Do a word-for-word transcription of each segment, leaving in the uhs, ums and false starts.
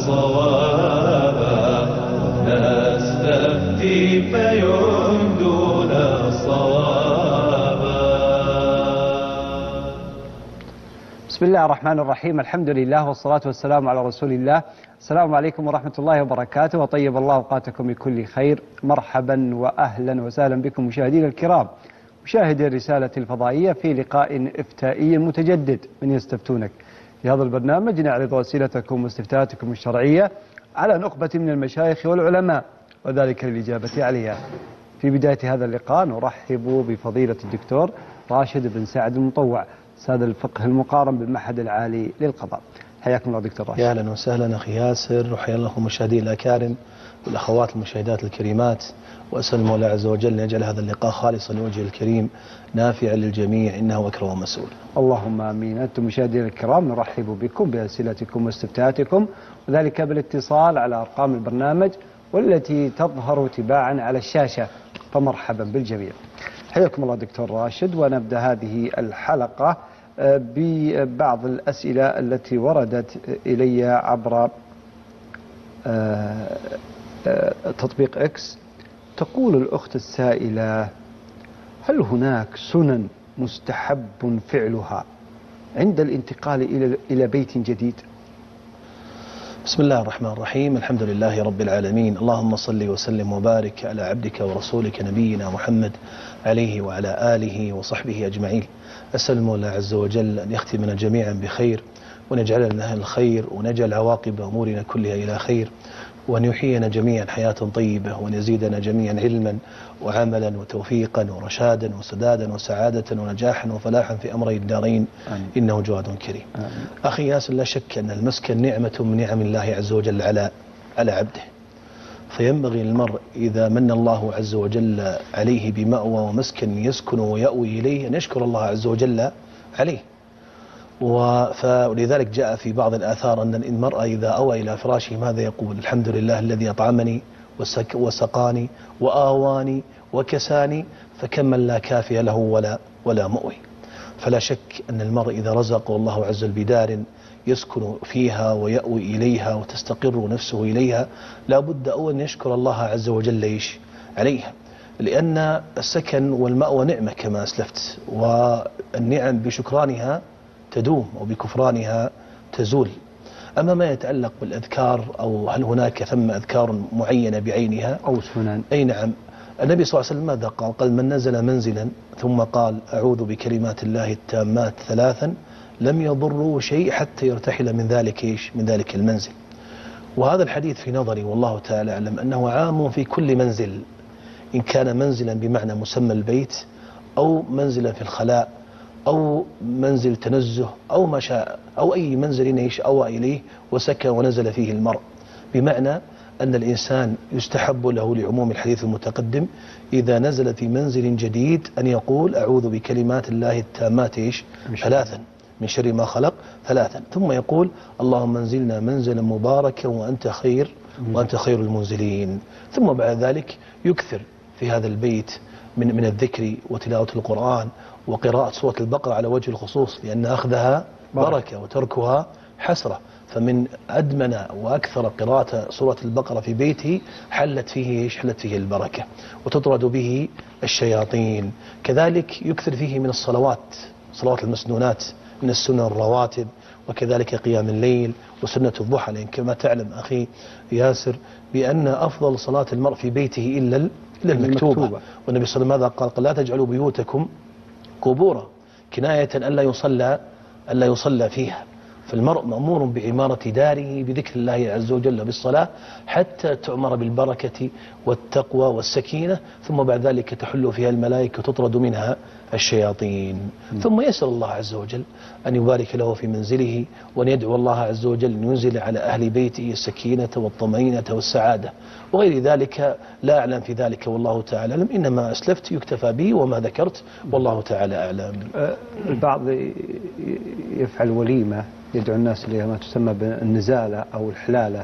صوابا نستفتي فيمدون صوابا. بسم الله الرحمن الرحيم، الحمد لله والصلاة والسلام على رسول الله. السلام عليكم ورحمة الله وبركاته، وطيب الله أوقاتكم بكل خير. مرحبا وأهلا وسهلا بكم مشاهدينا الكرام، مشاهدي الرسالة الفضائية في لقاء إفتائي متجدد من يستفتونك. في هذا البرنامج نعرض أسئلتكم واستفتاءاتكم الشرعية على نخبة من المشايخ والعلماء، وذلك للإجابة عليها. في بداية هذا اللقاء نرحب بفضيلة الدكتور راشد بن سعد المطوع، أستاذ الفقه المقارن بالمعهد العالي للقضاء. حياكم الله دكتور راشد. يا اهلا وسهلا اخي ياسر، وحيا الله المشاهدين الاكارم والاخوات المشاهدات الكريمات، واسال المولى عز وجل ان يجعل هذا اللقاء خالصا لوجهه الكريم نافعا للجميع، انه اكرم ومسؤول. اللهم امين. انتم مشاهدينا الكرام نرحب بكم باسئلتكم واستفتاءاتكم، وذلك بالاتصال على ارقام البرنامج والتي تظهر تباعا على الشاشه، فمرحبا بالجميع. حياكم الله دكتور راشد، ونبدا هذه الحلقه ببعض الأسئلة التي وردت إلي عبر تطبيق إكس. تقول الأخت السائلة: هل هناك سنن مستحب فعلها عند الانتقال إلى إلى بيت جديد؟ بسم الله الرحمن الرحيم، الحمد لله رب العالمين، اللهم صل وسلم وبارك على عبدك ورسولك نبينا محمد عليه وعلى آله وصحبه أجمعين. أسأل المولى عز وجل أن يختمنا جميعا بخير، وأن يجعلنا من أهل الخير، ونجعل عواقب أمورنا كلها إلى خير، وأن يحيينا جميعا حياة طيبة، وأن يزيدنا جميعا علما وعملا وتوفيقا ورشادا وسدادا وسعادة ونجاحا وفلاحا في أمري الدارين، إنه جواد كريم. آمين. أخي ياسر، لا شك أن المسكن نعمة من نعم الله عز وجل على على عبده، فينبغي للمرء إذا من الله عز وجل عليه بمأوى ومسكن يسكن ويأوي إليه أن يشكر الله عز وجل عليه. ولذلك جاء في بعض الآثار أن المرأة إذا أوى إلى فراشه ماذا يقول؟ الحمد لله الذي أطعمني وسقاني وآواني وكساني، فكم من لا كافي له ولا ولا مؤوي. فلا شك أن المرء إذا رزقه الله عز وجل بدار يسكن فيها ويأوي إليها وتستقر نفسه إليها، لا بد أن يشكر الله عز وجل ليش عليها، لأن السكن والمأوى نعمة كما أسلفت، والنعم بشكرانها تدوم وبكفرانها تزول. أما ما يتعلق بالأذكار، أو هل هناك ثم أذكار معينة بعينها أو سنن؟ أي نعم. النبي صلى الله عليه وسلم ماذا قال؟ قال: من نزل منزلا ثم قال أعوذ بكلمات الله التامات ثلاثا لم يضره شيء حتى يرتحل من ذلك إيش من ذلك المنزل. وهذا الحديث في نظري والله تعالى أعلم أنه عام في كل منزل، إن كان منزلا بمعنى مسمى البيت، أو منزلا في الخلاء، أو منزل تنزه، أو ما شاء، أو أي منزل إيش أوى إليه وسكن ونزل فيه المرء، بمعنى أن الإنسان يستحب له لعموم الحديث المتقدم إذا نزل في منزل جديد أن يقول أعوذ بكلمات الله التامات إيش ثلاثا من شر ما خلق ثلاثا، ثم يقول اللهم انزلنا منزلا مباركا وأنت خير وأنت خير المنزلين. ثم بعد ذلك يكثر في هذا البيت من من الذكر وتلاوة القرآن وقراءة سورة البقرة على وجه الخصوص، لأن أخذها بركة وتركها حسرة. فمن أدمن وأكثر قراءة سورة البقرة في بيته حلت فيه حلت فيه البركة وتطرد به الشياطين. كذلك يكثر فيه من الصلوات، صلوات المسنونات من السنن الرواتب، وكذلك قيام الليل وسنة الضحى، لأن كما تعلم أخي ياسر بأن أفضل صلاة المرء في بيته إلا إلا المكتوبة. والنبي صلى الله عليه وسلم ماذا قال؟ قال لا تجعلوا بيوتكم قبورا، كناية ألا يصلى ألا يصلى فيها. فالمرء مأمور بعمارة داره بذكر الله عز وجل بالصلاة حتى تعمر بالبركة والتقوى والسكينة، ثم بعد ذلك تحل فيها الملائكة وتطرد منها الشياطين. م. ثم يسأل الله عز وجل أن يبارك له في منزله، وأن يدعو الله عز وجل أن ينزل على أهل بيته السكينة والطمأنينة والسعادة وغير ذلك. لا أعلم في ذلك والله تعالى أعلم، إنما أسلفت يكتفى به وما ذكرت والله تعالى أعلم. البعض يفعل وليمة يدعو الناس إلى ما تسمى بالنزالة أو الحلالة،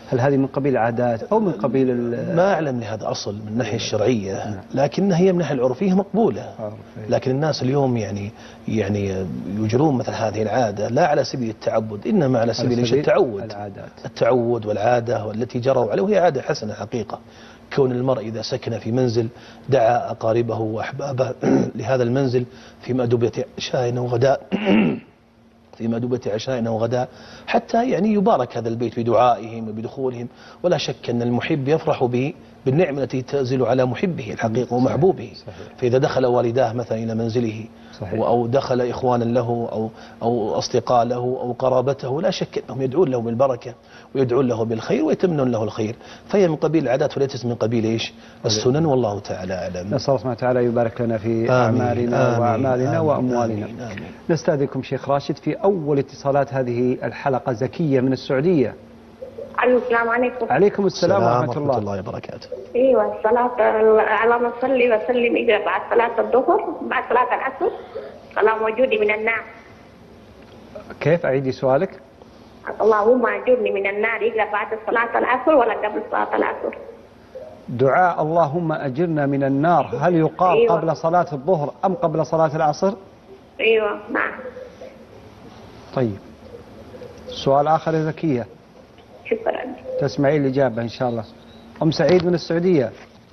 هل هذه من قبيل العادات أو من قبيل ال- ما أعلم لهذا أصل من الناحية الشرعية، لكنها هي من الناحية العرفية مقبولة. لكن الناس اليوم يعني يعني يجرون مثل هذه العادة لا على سبيل التعبد، إنما على سبيل إيش؟ التعود، العادات. التعود والعادة والتي جروا عليه، وهي عادة حسنة حقيقة. كون المرء إذا سكن في منزل دعا أقاربه وأحبابه لهذا المنزل في مأدبة عشاء وغداء في مأدبة عشاء وغداء، حتى يعني يبارك هذا البيت بدعائهم وبدخولهم. ولا شك أن المحب يفرح به بالنعمة التي تنزل على محبه الحقيقة ومحبوبه. فإذا دخل والداه مثلا إلى منزله صحيح. أو دخل إخوانا له أو أو أصدقاء له أو قرابته، لا شك أنهم يدعون له بالبركة ويدعون له بالخير ويتمنون له الخير. فهي من قبيل العادات وليست من قبيل إيش؟ السنن، والله تعالى أعلم. نسأل الله سبحانه وتعالى يبارك لنا في آمين. أعمالنا آمين. وأعمالنا آمين. وأموالنا. آمين. آمين. نستأذنكم شيخ راشد في أول اتصالات هذه الحلقة. زكية من السعودية. أيوة، السلام عليكم. عليكم السلام ورحمة ورحمة الله. الله وبركاته. ايوه، الصلاة على ما نصلي وسلم إذا بعد صلاة الظهر بعد صلاة العصر اللهم اجرني من النار. كيف؟ أعيدي سؤالك. اللهم اجرني من النار يقرأ بعد صلاة العصر ولا قبل صلاة العصر؟ دعاء اللهم أجرنا من النار هل يقال أيوة. قبل صلاة الظهر أم قبل صلاة العصر؟ ايوه نعم. طيب، سؤال آخر يا زكية. شكرا. تسمعين الإجابة إن شاء الله. أم سعيد من السعودية.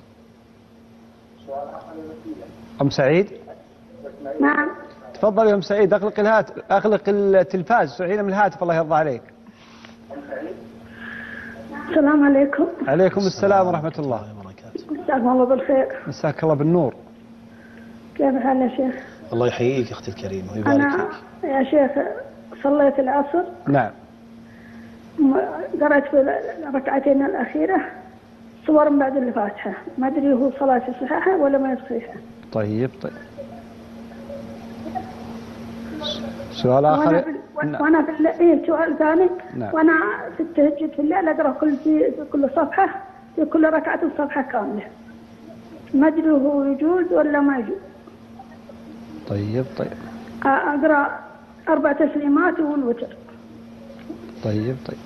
أم سعيد. نعم. تفضل يا أم سعيد. أغلق الهاتف، أغلق التلفاز، سعينا من الهاتف الله يرضى عليك. السلام عليكم. عليكم السلام ورحمة الله. مساكم الله بالخير. مساك الله بالنور. كيف حال يا شيخ؟ الله يحييك أختي الكريمة ويبارك أنا فيك. يا شيخ صليت العصر، نعم. قرأت في الركعتين الأخيرة صور بعد الفاتحة، ما أدري هو صلاة صحيحة ولا ما صحيحة. طيب طيب. سؤال آخر. وأنا في نعم. وأنا في الليل إيه سؤال ثاني. نعم. وأنا في التهجد في الليل أقرأ كل في في كل صفحة في كل ركعة صفحة كاملة، ما أدري هو يجوز ولا ما يجوز. طيب طيب. أقرأ أربع تسليمات والوتر. طيب طيب.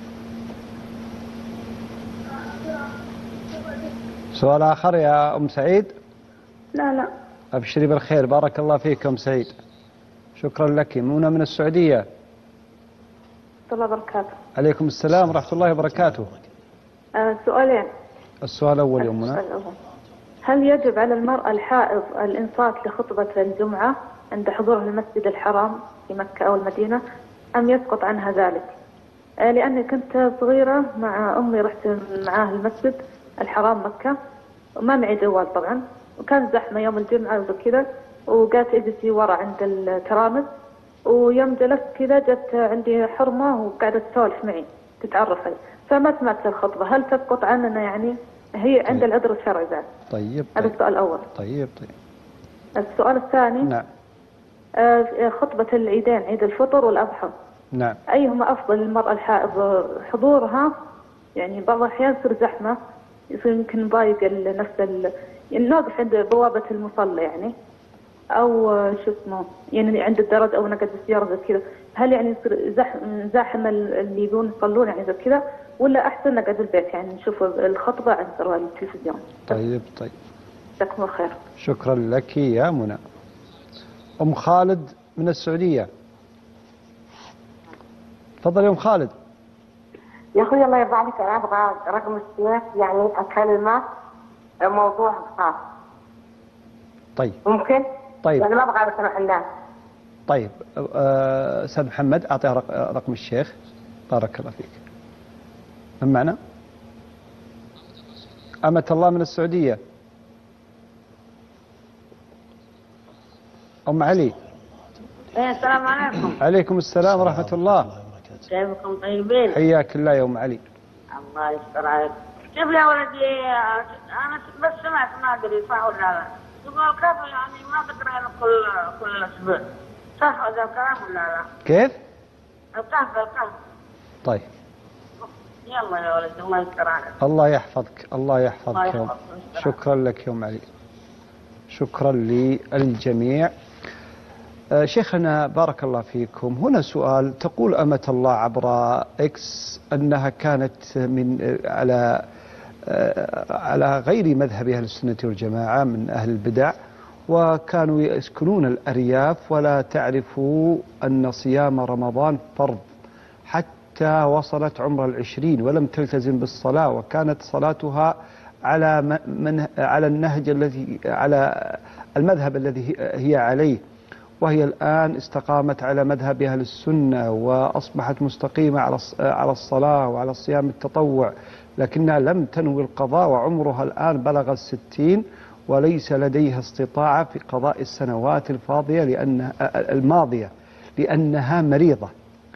سؤال آخر يا أم سعيد. لا لا. أبشري بالخير. بارك الله فيك أم سعيد. شكرا لك. منى من السعودية. الله وبركاته. عليكم السلام ورحمة الله وبركاته. آه سؤالين. السؤال الأول يا أمنا. السؤال الأول. هل يجب على المرأة الحائض الإنصات لخطبة الجمعة عند حضورها المسجد الحرام في مكة أو المدينة أم يسقط عنها ذلك؟ آه لأني كنت صغيرة مع أمي، رحت معاها المسجد الحرام مكة وما معي جوال طبعا، وكان زحمة يوم الجمعة وكذا، وقالت اجلسي ورا عند الترامز، ويوم جلست كذا جت عندي حرمة وقعدت تسولف معي تتعرف علي، فما سمعت الخطبة. هل تسقط عننا يعني؟ هي عند طيب. العذر الشرعي بعد. طيب. هذا طيب. السؤال الأول. طيب طيب. السؤال الثاني. نعم. آه خطبة العيدين، عيد الفطر والأضحى، نعم. أيهما أفضل للمرأة الحائض حضورها؟ يعني بعض الأحيان يصير زحمة، يصير يمكن ضايق نفس ال... يعني نوقف عند بوابة المصلى يعني، أو شو اسمه يعني عند الدرج أو نقعد بالسيارة زي كذا. هل يعني يصير زحم زاحم اللي يبون يصلون يعني زي كذا، ولا أحسن نقعد البيت يعني نشوف الخطبة عند التلفزيون؟ طيب طيب. جزاكم الله خير. شكرا لك يا منى. أم خالد من السعودية. تفضل يا أم خالد. يا اخوي الله يرضى عليك، انا ابغى رقم الشيخ يعني اكلمه موضوع خاص. طيب. ممكن؟ طيب. يعني ما ابغى اسمع الناس. طيب استاذ محمد اعطيه رقم الشيخ. بارك الله فيك. من معنا؟ أمة الله من السعودية. أم علي. ايه السلام عليكم. عليكم السلام ورحمة الله. كيفكم طيبين؟ حياك الله يا أم علي. الله يستر عليك. كيف يا ولدي؟ انا بس سمعت ما ادري صح ولا لا. يقول كيف يعني ما تقرأ كل كل اسبوع. صح هذا الكلام ولا لا؟ كيف؟ الكهف الكهف. طيب. يلا يا ولدي الله يستر عليك. الله يحفظك. الله يحفظك. الله يا يحفظك. شكرا لك يا أم علي. شكرا للجميع. آه، شيخنا بارك الله فيكم، هنا سؤال. تقول أمة الله عبر إكس أنها كانت من آه، على آه، على غير مذهب أهل السنة والجماعة، من أهل البدع، وكانوا يسكنون الأرياف ولا تعرف أن صيام رمضان فرض حتى وصلت عمر العشرين ولم تلتزم بالصلاة، وكانت صلاتها على من على النهج الذي على المذهب الذي هي عليه، وهي الآن استقامت على مذهب أهل السنة وأصبحت مستقيمة على على الصلاة وعلى الصيام التطوع، لكنها لم تنوي القضاء، وعمرها الآن بلغ الستين وليس لديها استطاعة في قضاء السنوات الفاضية لأن الماضية لأنها مريضة،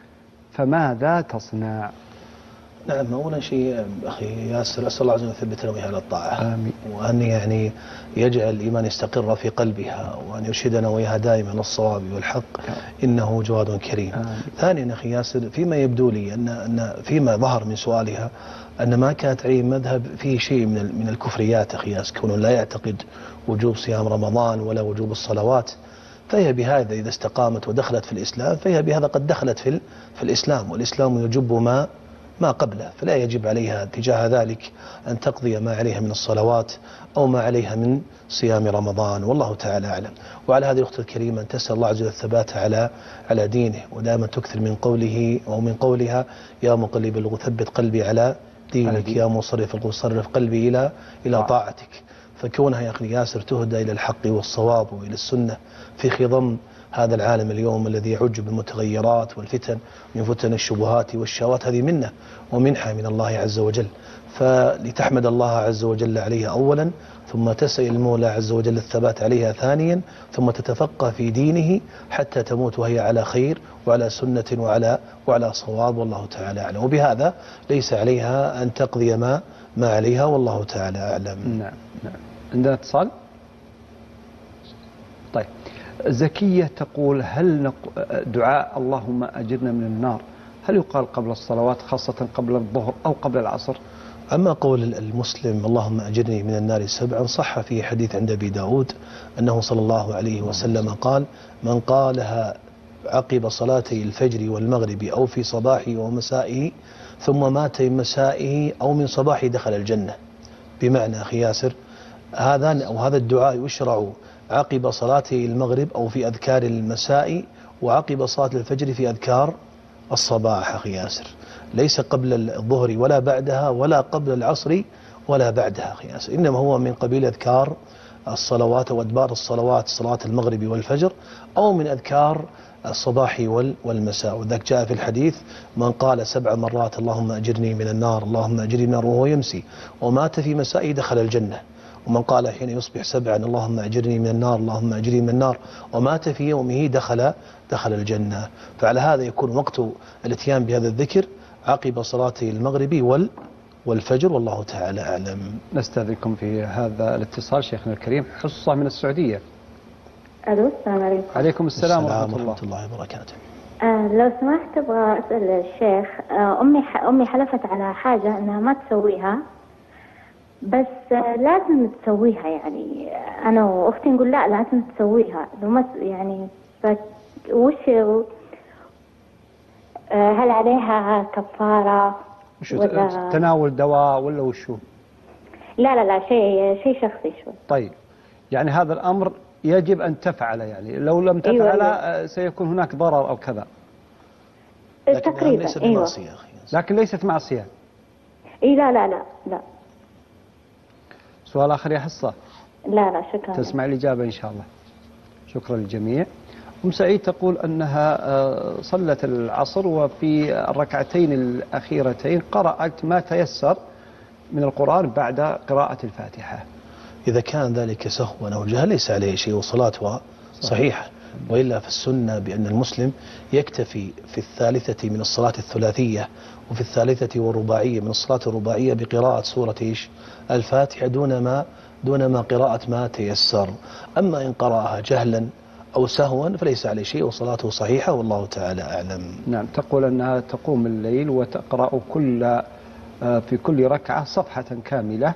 فماذا تصنع؟ نعم، أولا شيء أخي ياسر، أسأل الله عز وجل يثبتنا وإياها على الطاعة، آمين. وأن يعني يجعل الإيمان يستقر في قلبها، وأن يرشدنا وإياها دائما للصواب والحق، إنه جواد كريم. آمين. ثانيا أخي ياسر، فيما يبدو لي أن أن فيما ظهر من سؤالها أن ما كانت عليه مذهب فيه شيء من من الكفريات أخي ياسر، كونه لا يعتقد وجوب صيام رمضان ولا وجوب الصلوات، فهي بهذا إذا استقامت ودخلت في الإسلام فهي بهذا قد دخلت في في الإسلام، والإسلام يجب ما ما قبله، فلا يجب عليها تجاه ذلك أن تقضي ما عليها من الصلوات أو ما عليها من صيام رمضان، والله تعالى أعلم. وعلى هذه الأخت الكريمة أن تسأل الله عز وجل الثبات على على دينه، ودائما تكثر من قوله أو من قولها يا مقلب القلوب ثبت قلبي على دينك، يا مصرف القلوب صرف قلبي إلى إلى طاعتك. فكونها يا أخي ياسر تهدى إلى الحق والصواب وإلى السنة في خضم هذا العالم اليوم الذي يعج بالمتغيرات والفتن من فتن الشبهات والشهوات، هذه منة ومنحة من الله عز وجل، فلتحمد الله عز وجل عليها أولا، ثم تسأل المولى عز وجل الثبات عليها ثانيا، ثم تتفقه في دينه حتى تموت وهي على خير وعلى سنة وعلى وعلى صواب، والله تعالى أعلم. وبهذا ليس عليها أن تقضي ما ما عليها، والله تعالى أعلم. نعم نعم. عندنا اتصال. طيب، زكية تقول هل دعاء اللهم أجرنا من النار هل يقال قبل الصلوات خاصة قبل الظهر أو قبل العصر؟ أما قول المسلم اللهم أجرني من النار سبعا، صح في حديث عند أبي داود أنه صلى الله عليه وسلم قال من قالها عقب صلاتي الفجر والمغرب أو في صباحه ومسائه ثم مات من مسائه أو من صباحه دخل الجنة. بمعنى أخي ياسر هذا أو هذا الدعاء يشرع عقب صلاة المغرب أو في أذكار المساء، وعقب صلاة الفجر في أذكار الصباح أخي ياسر، ليس قبل الظهر ولا بعدها ولا قبل العصر ولا بعدها أخي ياسر، إنما هو من قبيل أذكار الصلوات وأدبار الصلوات، صلاة المغرب والفجر، أو من أذكار الصباح والمساء. وذلك جاء في الحديث من قال سبع مرات اللهم أجرني من النار اللهم أجرني من النار وهو يمسي ومات في مسائه دخل الجنة، ومن قال حين يصبح سبعا اللهم أجرني من النار اللهم أجرني من النار ومات في يومه دخل دخل الجنة. فعلى هذا يكون وقت الاتيان بهذا الذكر عقب صلاة المغرب وال والفجر، والله تعالى أعلم. نستأذنكم في هذا الاتصال شيخنا الكريم. حصة من السعودية. ألو، السلام عليكم. عليكم السلام, السلام ورحمة الله, ورحمة الله وبركاته. آه لو سمحت أبغى أسأل الشيخ. آه أمي ح... أمي حلفت على حاجة أنها ما تسويها، بس آه لازم تسويها، يعني أنا وأختي نقول لا لازم تسويها، لو ما يعني ف... وش آه هل عليها كفارة ولا تناول دواء ولا وشو؟ لا لا لا شيء شيء شخصي شوي. طيب، يعني هذا الأمر يجب أن تفعله، يعني لو لم تفعله أيوة. سيكون هناك ضرر أو كذا. تقريبا ليست أيوة. معصية أخي. لكن ليست معصية. إيه لا لا لا لا. سؤال آخر يا حصة؟ لا لا شكرا. تسمع الإجابة إن شاء الله. شكرا للجميع. أم سعيد تقول أنها صلت العصر وفي الركعتين الأخيرتين قرأت ما تيسر من القرآن بعد قراءة الفاتحة. إذا كان ذلك سهوا أو جهل ليس عليه شيء وصلاتها صحيحة، وإلا في السنة بأن المسلم يكتفي في الثالثة من الصلاة الثلاثية وفي الثالثة والرباعية من الصلاة الرباعية بقراءة سورة إيش؟ الفاتحة دون ما دون ما قراءة ما تيسر. أما إن قرأها جهلا أو سهوا فليس عليه شيء وصلاته صحيحة، والله تعالى أعلم. نعم. تقول أنها تقوم الليل وتقرأ كل في كل ركعة صفحة كاملة،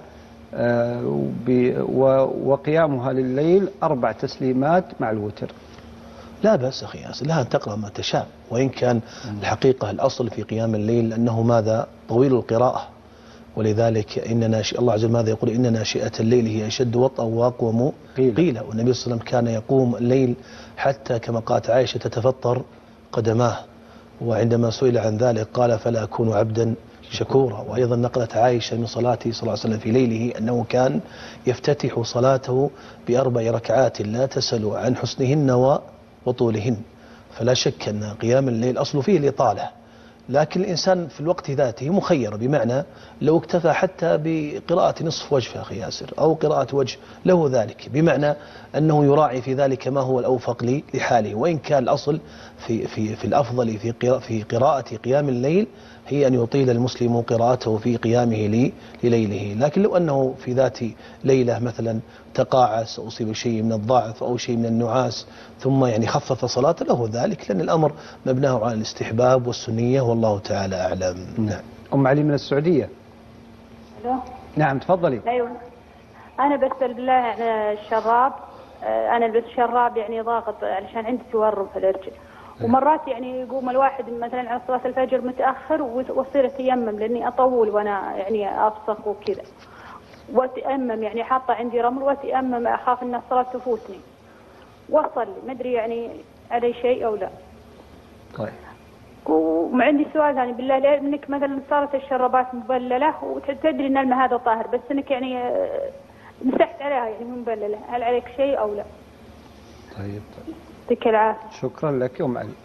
وقيامها لليل أربع تسليمات مع الوتر. لا بأس أخي ياسر، لها أن تقرأ ما تشاء، وإن كان الحقيقة الأصل في قيام الليل أنه ماذا؟ طويل القراءة، ولذلك إن ناشئ الله عز وجل ماذا يقول؟ إن ناشئة الليل هي أشد وطئا وأقوم قيلا. والنبي صلى الله عليه وسلم كان يقوم الليل حتى كما قالت عائشة تتفطر قدماه، وعندما سئل عن ذلك قال فلا أكون عبدا شكورا. وأيضا نقلت عائشة من صلاته صلى الله عليه وسلم في ليله أنه كان يفتتح صلاته بأربع ركعات لا تسأل عن حسنهن وطولهن. فلا شك أن قيام الليل أصل فيه الإطالة، لكن الإنسان في الوقت ذاته مخير، بمعنى لو اكتفى حتى بقراءة نصف وجه أخي ياسر أو قراءة وجه له ذلك، بمعنى أنه يراعي في ذلك ما هو الأوفق لحاله. وإن كان الأصل في, في, في الأفضل في, في قراءة قيام الليل هي أن يطيل المسلم قراءته في قيامه لليله. لكن لو أنه في ذات ليلة مثلا تقاعس أو أصيب شيء من الضعف أو شيء من النعاس ثم يعني خفف صلاته له ذلك، لأن الأمر مبناه على الاستحباب والسنية والله تعالى أعلم. نعم. أم علي من السعودية. ألو. نعم تفضلي. أيوة أنا بسأل بالله عن الشراب. أنا البس شراب يعني ضاغط علشان عندي تورم في الرجل، ومرات يعني يقوم الواحد مثلا على صلاة الفجر متأخر وأصير أتيمم لأني أطول وأنا يعني أبصق وكذا، وأتيمم يعني حاطة عندي رمل وأتيمم أخاف أن الصلاة تفوتني وأصلي، ما أدري يعني علي شيء أو لا. طيب. وعندي سؤال ثاني بالله، ليه منك مثلا صارت الشرابات مبللة وتدري أن الماء هذا طاهر، بس أنك يعني مسحت عليها يعني مبللة، هل عليك شيء أو لا؟ طيب طيب. يعطيك العافية. شكرا لك يا أم علي.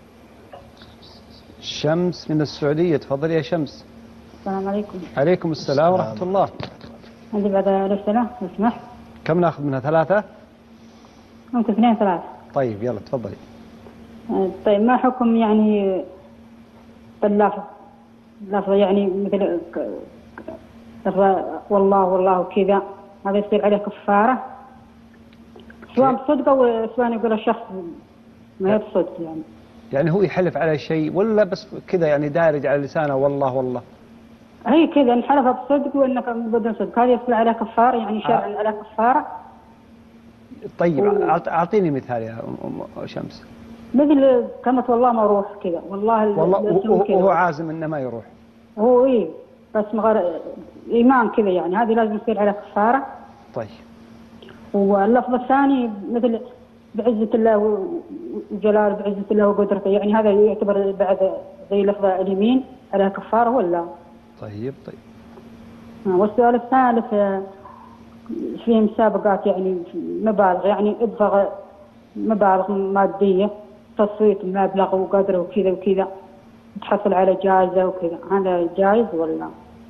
شمس من السعودية، تفضلي يا شمس. السلام عليكم. عليكم السلام ورحمة الله. عندي بعد الأسئلة لو سمحت. كم ناخذ منها؟ ثلاثة؟ ممكن اثنين ثلاثة. طيب يلا تفضلي. طيب ما حكم يعني باللفظ لفظ يعني مثل لفظ والله والله وكذا، هذا يصير عليه كفارة سواء بصدق أو سواء يقول الشخص ما يتصدق يعني. يعني هو يحلف على شيء ولا بس كذا يعني دارج على لسانه والله والله؟ هي كذا إن حلف بصدق وإنك بدون صدق، هذا يصير عليه كفارة يعني شرعا آه. عليه كفارة. طيب و... أعطيني مثال يا أم شمس. مثل كلمة والله ما أروح كذا، والله والله وهو عازم إنه ما يروح. هو إيه بس مغير إيمان كذا يعني، هذه لازم يصير على كفارة. طيب. واللفظ الثاني مثل بعزة الله وجلاله بعزة الله وقدرته، يعني هذا يعتبر بعد زي لفظ اليمين على كفارة ولا؟ طيب طيب. والسؤال الثالث في مسابقات يعني مبالغ يعني ادفع مبالغ مادية، تصويت مبلغ وقدره وكذا وكذا تحصل على جائزة وكذا، هذا جائز ولا؟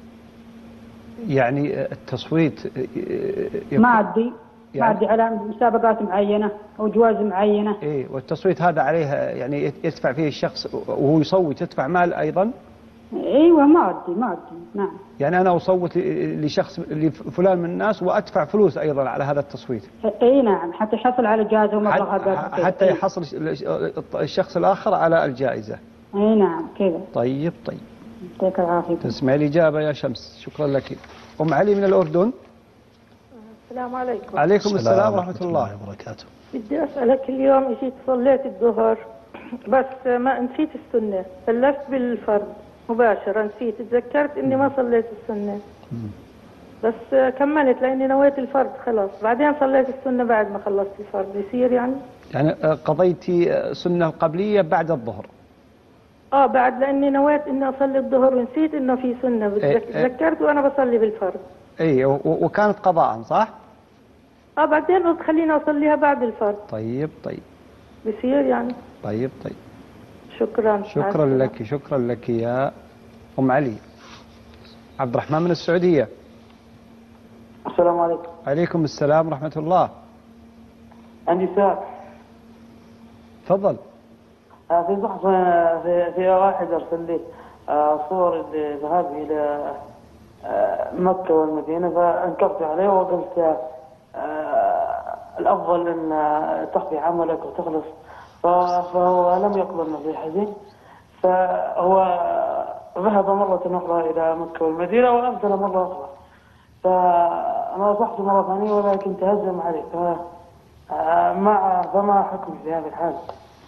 يعني التصويت مادي يعني مادي على مسابقات معينة أو جوائز معينة. إيه، والتصويت هذا عليه يعني يدفع فيه الشخص وهو يصوت يدفع مال أيضا؟ ايوه مادي مادي نعم. يعني انا اصوت لشخص لفلان من الناس وادفع فلوس ايضا على هذا التصويت. اي نعم، حتى يحصل على جائزه ومبلغ هذا. حتى يحصل الشخص الاخر على الجائزه. اي نعم كذا. طيب طيب. يعطيك العافيه. تسمعي الاجابه يا شمس، شكرا لك. ام علي من الاردن. السلام عليكم. عليكم السلام ورحمه الله وبركاته. بدي اسالك، اليوم جيت صليت الظهر بس ما نسيت السنه، سلفت بالفرض مباشرة، نسيت، تذكرت اني ما صليت السنة بس كملت لاني نويت الفرض خلاص، بعدين صليت السنة بعد ما خلصت الفرض، يصير يعني؟ يعني قضيتي سنة قبلية بعد الظهر؟ اه بعد، لاني نويت اني اصلي الظهر ونسيت انه في سنة، تذكرت وانا بصلي بالفرض. اي وكانت قضاء صح؟ اه بعدين قلت خليني اصليها بعد الفرض. طيب طيب. بيصير يعني؟ طيب طيب. شكرا. شكرا لك، شكرا لك يا أم علي. عبد الرحمن من السعودية. السلام عليكم. عليكم السلام ورحمة الله. عندي سؤال. تفضل. آه في صحف في, في واحد أرسل لي آه صور ذهابي إلى آه مكة والمدينة، فأنكرت عليه وقلت آه الأفضل أن تخفي عملك وتخلص، فهو لم يقبل نصيحتي، فهو ذهب مرة أخرى إلى مكة والمدينة وأرسل مرة أخرى، فأنا نصحته مرة ثانية ولكن تهزم عليه، فما فما حكم في هذا الحال؟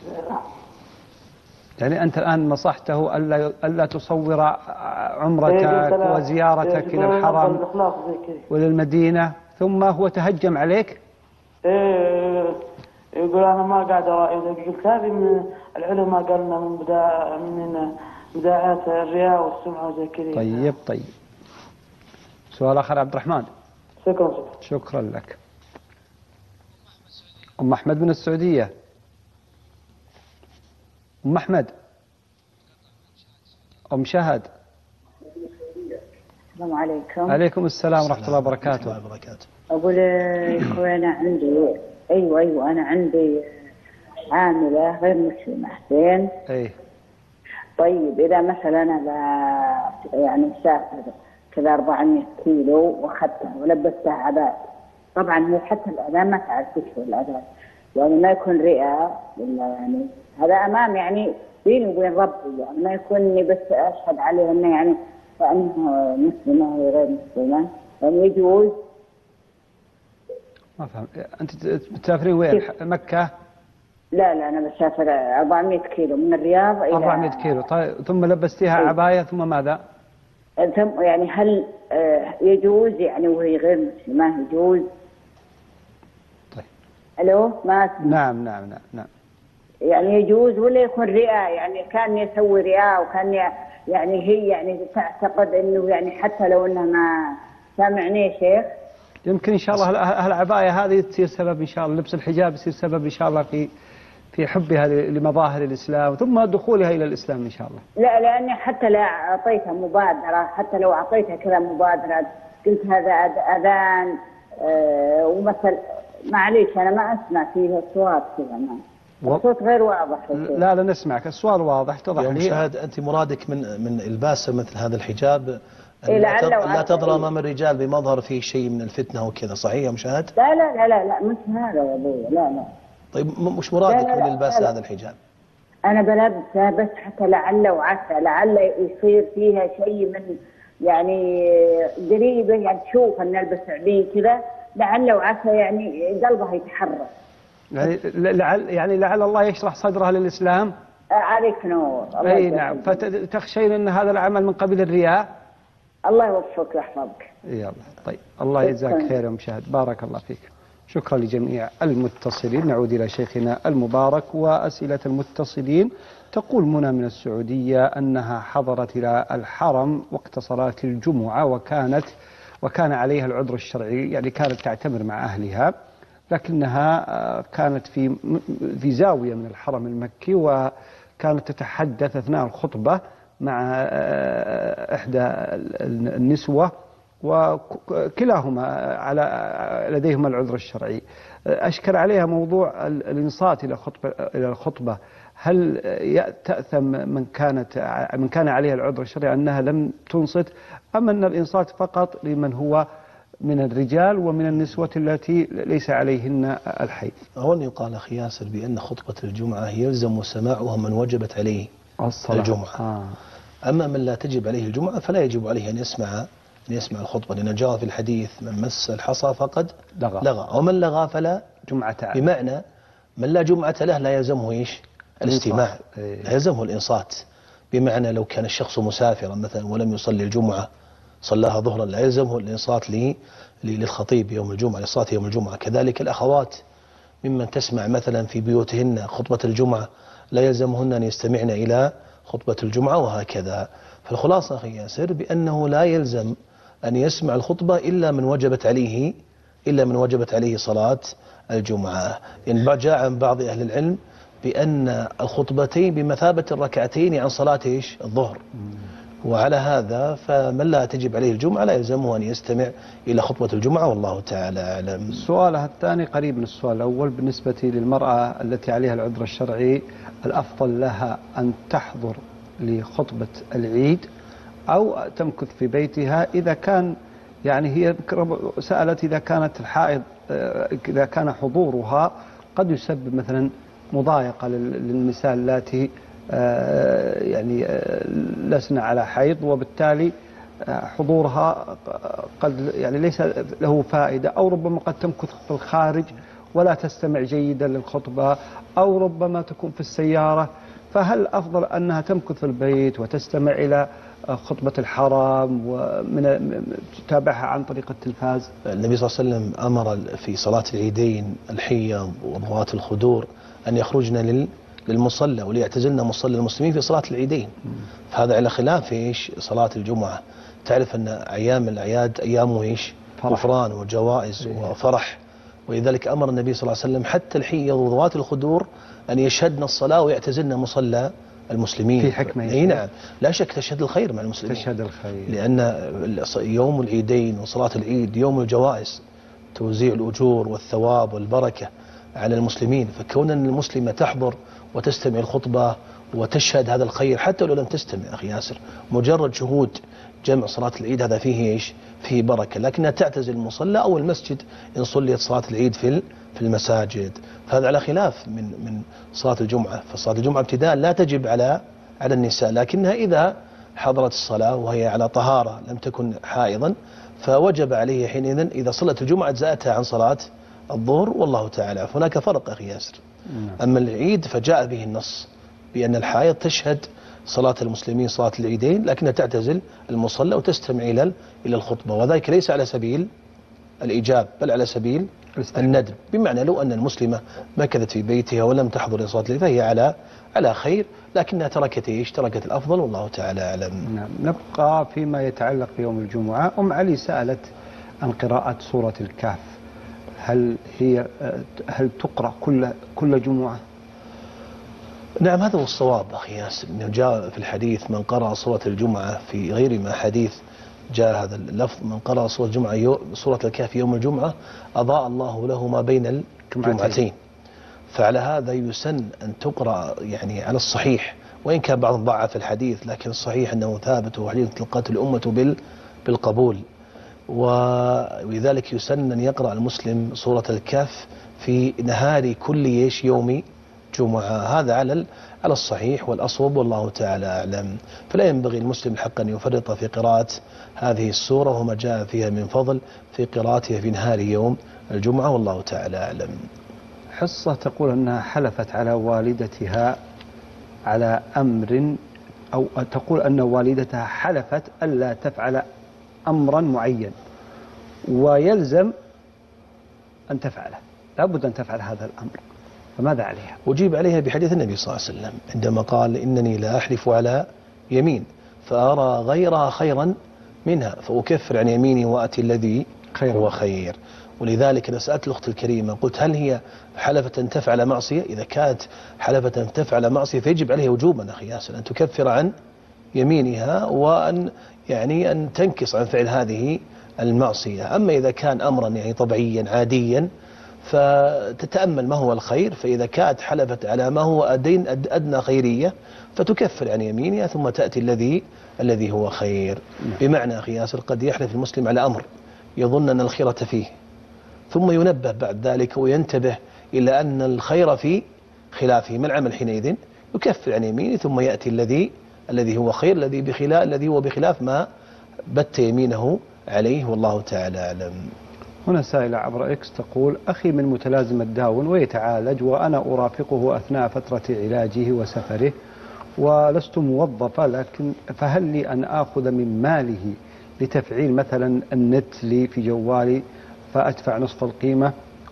يعني أنت الآن نصحته ألا ألا تصور عمرتك وزيارتك إلى الحرم وللمدينة، ثم هو تهجم عليك؟ إيه يقول أنا ما قاعد أرى. قلت هذه من العلماء قالنا من بدا من بدايات الرياء والسمعة وزي كذا. طيب طيب. سؤال آخر عبد الرحمن. شكرا شكرا. شكرا لك. أم أحمد من السعودية. أم أحمد. أم شهد. السلام عليكم. عليكم السلام ورحمة الله وبركاته. أقول أخوي أنا عندي أيوة أيوة أنا عندي عاملة غير مسلمة زين. أي. طيب إذا مثلا أنا يعني مسافر كذا أربعمية كيلو وأخذتها ولبستها عباءة، طبعا هي حتى الأذان ما تعرف وش هو الأذان، يعني ما يكون رئة ولا يعني هذا أمام يعني بيني وبين ربي، يعني ما يكون إني بس أشهد عليه إنه يعني كأنه مسلمة وهي غير مسلمة، يعني يجوز. ما فهم. أنت بتسافرين وين؟ مكة؟ لا لا أنا بسافر أربعمية كيلو من الرياض إلى أربعمية كيلو. طيب ثم لبستيها عباية ثم ماذا؟ ثم يعني هل يجوز يعني وهي غير مسلمة يجوز؟ طيب. ألو ما أسمع. نعم نعم نعم نعم. يعني يجوز ولا يكون رئة، يعني كان يسوي رئة وكان يعني هي يعني تعتقد إنه يعني حتى لو إنها ما سامعني يا شيخ. يمكن إن شاء الله هالعباية هذه تصير سبب إن شاء الله، لبس الحجاب يصير سبب إن شاء الله في في حبها لمظاهر الإسلام ثم دخولها إلى الإسلام إن شاء الله. لا لأني حتى لا أعطيتها مبادرة، حتى لو أعطيتها كذا مبادرة قلت هذا أذان أه ومثل معليش أنا ما أسمع فيه الصوت كذا ما الصوت غير واضح. لا لا نسمعك، السؤال واضح تضح لي. مشاهد أنت مرادك من من الباس مثل هذا الحجاب إيه لا تظهر أمام الرجال بمظهر فيه شيء من الفتنة وكذا، صحيح يا مشاهد؟ لا لا لا لا لا مش هذا يا أبوي، لا لا. طيب مش مرادك لا لا من الباس لا لا. هذا الحجاب؟ أنا بلبسها بس حتى لعل وعسى لعل يصير فيها شيء من يعني قريبة، يعني تشوف أن نلبس عبين كذا لعل وعسى يعني قلبها يتحرك. يعني لعل يعني لعل الله يشرح صدرها للإسلام. عليك نور. أي نعم. فتخشين أن هذا العمل من قبيل الرياء؟ الله يوفقك ويحفظك. يلا طيب الله يجزاك خير يا مشاهد، بارك الله فيك. شكرا لجميع المتصلين. نعود إلى شيخنا المبارك وأسئلة المتصلين. تقول منى من السعودية أنها حضرت إلى الحرم وقت صلاة الجمعة وكانت وكان عليها العذر الشرعي، يعني كانت تعتمر مع أهلها، لكنها كانت في في زاوية من الحرم المكي وكانت تتحدث أثناء الخطبة مع إحدى النسوة وكلاهما على لديهما العذر الشرعي. أشكل عليها موضوع الإنصات إلى خطبة إلى الخطبة، هل تأثم من كانت من كان عليها العذر الشرعي أنها لم تنصت، أم أن الإنصات فقط لمن هو من الرجال ومن النسوة التي ليس عليهن الحيض؟ هون يقال أخي ياسر بأن خطبة الجمعة يلزم سماعها من وجبت عليه الصلاة. الجمعة. آه. أما من لا تجب عليه الجمعة فلا يجب عليه أن يسمع أن يسمع الخطبة، لأن جاء في الحديث من مس الحصى فقد لغى, لغى. ومن لغى فلا جمعة له. بمعنى من لا جمعة له لا يلزمه إيش؟ الاستماع. إيه. لا يلزمه الإنصات، بمعنى لو كان الشخص مسافرا مثلا ولم يصلي الجمعة صلاها ظهرا لا يلزمه الإنصات للخطيب يوم الجمعة، لصلاة يوم الجمعة. كذلك الأخوات ممن تسمع مثلا في بيوتهن خطبة الجمعة لا يلزمهن أن يستمعن إلى خطبة الجمعة وهكذا. فالخلاصة أخي ياسر بأنه لا يلزم أن يسمع الخطبة إلا من وجبت عليه إلا من وجبت عليه صلاة الجمعة. يعني جاء عن بعض أهل العلم بأن الخطبتين بمثابة الركعتين عن صلاة إيش؟ الظهر. وعلى هذا فمن لا تجب عليه الجمعة لا يلزمه أن يستمع إلى خطبة الجمعة، والله تعالى أعلم. سؤالها الثاني قريب من السؤال الأول. بالنسبة للمرأة التي عليها العذر الشرعي، الأفضل لها أن تحضر لخطبة العيد أو تمكث في بيتها؟ إذا كان يعني هي سألت إذا كانت الحائض إذا كان حضورها قد يسبب مثلا مضايقة للنساء اللاتي يعني لسنا على حيض، وبالتالي حضورها قد يعني ليس له فائدة، أو ربما قد تمكث في الخارج ولا تستمع جيدا للخطبة، أو ربما تكون في السيارة، فهل أفضل أنها تمكث في البيت وتستمع إلى خطبة الحرم ومن تتابعها عن طريق التلفاز؟ النبي صلى الله عليه وسلم أمر في صلاة العيدين الحيض وذوات الخدور أن يخرجن لل للمصلى وليعتزلنا مصلى المسلمين في صلاة العيدين. فهذا على خلاف إيش صلاة الجمعة. تعرف أن أيام الأعياد أيام إيش غفران وجوائز وفرح، ولذلك أمر النبي صلى الله عليه وسلم حتى الحيض وذوات الخدور أن يشهدن الصلاة ويعتزلن مصلى المسلمين. في حكمة. أي نعم، لا شك تشهد الخير مع المسلمين، تشهد الخير، لأن يوم العيدين وصلاة العيد يوم الجوائز، توزيع الأجور والثواب والبركة على المسلمين. فكون أن المسلمة تحضر وتستمع الخطبة وتشهد هذا الخير حتى لو لم تستمع أخي ياسر، مجرد شهود جمع صلاة العيد هذا فيه إيش؟ فيه بركة. لكنها تعتزل المصلى أو المسجد إن صليت صلاة العيد في في المساجد. فهذا على خلاف من من صلاة الجمعة. فصلاة الجمعة ابتداء لا تجب على على النساء، لكنها إذا حضرت الصلاة وهي على طهارة لم تكن حائضا فوجب عليه حينئذ إذا صلت الجمعة أجزأتها عن صلاة الظهر، والله تعالى. هناك فرق أخي ياسر. أما العيد فجاء به النص بأن الحائض تشهد صلاة المسلمين صلاة العيدين، لكنها تعتزل المصلى وتستمع إلى إلى الخطبة، وذلك ليس على سبيل الإيجاب بل على سبيل الندب. بمعنى لو أن المسلمة مكثت في بيتها ولم تحضر لصلاة العيد فهي على على خير، لكنها تركت إيش؟ تركت الأفضل، والله تعالى أعلم. نعم. نبقى فيما يتعلق بيوم الجمعة. أم علي سألت عن قراءة سورة الكهف، هل هي هل تقرأ كل كل جمعة؟ نعم، هذا هو الصواب أخي ياسر. إنه جاء في الحديث من قرأ سورة الجمعة في غير ما حديث جاء هذا اللفظ من قرأ سورة الجمعة سورة الكهف يوم الجمعة أضاء الله له ما بين الجمعتين. فعلى هذا يسن أن تقرأ يعني على الصحيح، وإن كان بعضهم ضعف الحديث، لكن الصحيح أنه ثابت وحديث تلقته الأمة بال بالقبول. ولذلك يسن أن يقرأ المسلم سورة الكهف في نهار كل يش يوم جمعة. هذا على على الصحيح والأصوب، والله تعالى أعلم. فلا ينبغي المسلم الحق أن يفرط في قراءة هذه السورة وما جاء فيها من فضل في قراءتها في نهار يوم الجمعة، والله تعالى أعلم. حصة تقول أنها حلفت على والدتها على أمر، أو تقول أن والدتها حلفت ألا تفعل أمرا معين ويلزم أن تفعله، لابد أن تفعل هذا الأمر، فماذا عليها؟ أجيب عليها بحديث النبي صلى الله عليه وسلم عندما قال إنني لا أحلف على يمين فأرى غيرها خيرا منها فأكفر عن يميني وأتي الذي خير هو خير. ولذلك أنا سألت الأخت الكريمة قلت هل هي حلفت أن تفعل معصية؟ إذا كانت حلفت أن تفعل معصية فيجب عليها وجوبا أخي ياسر أن تكفر عن يمينها وأن يعني أن تنكص عن فعل هذه المعصية. أما إذا كان أمرا يعني طبيعيا عاديا فتتأمل ما هو الخير، فإذا كانت حلفت على ما هو أدين أدنى خيرية فتكفر عن يمينها ثم تأتي الذي الذي هو خير. بمعنى أخي ياسر قد يحلف المسلم على أمر يظن أن الخيرة فيه، ثم ينبه بعد ذلك وينتبه إلى أن الخير في خلافه، ما العمل حينئذ؟ يكفر عن يمينه ثم يأتي الذي الذي هو خير، الذي بخلاف الذي هو بخلاف ما بت يمينه عليه، والله تعالى أعلم. هنا سائلة عبر إكس تقول أخي من متلازمة داون ويتعالج وأنا أرافقه أثناء فترة علاجه وسفره ولست موظفة، لكن فهل لي أن آخذ من ماله لتفعيل مثلا النت لي في جوالي فأدفع نصف القيمة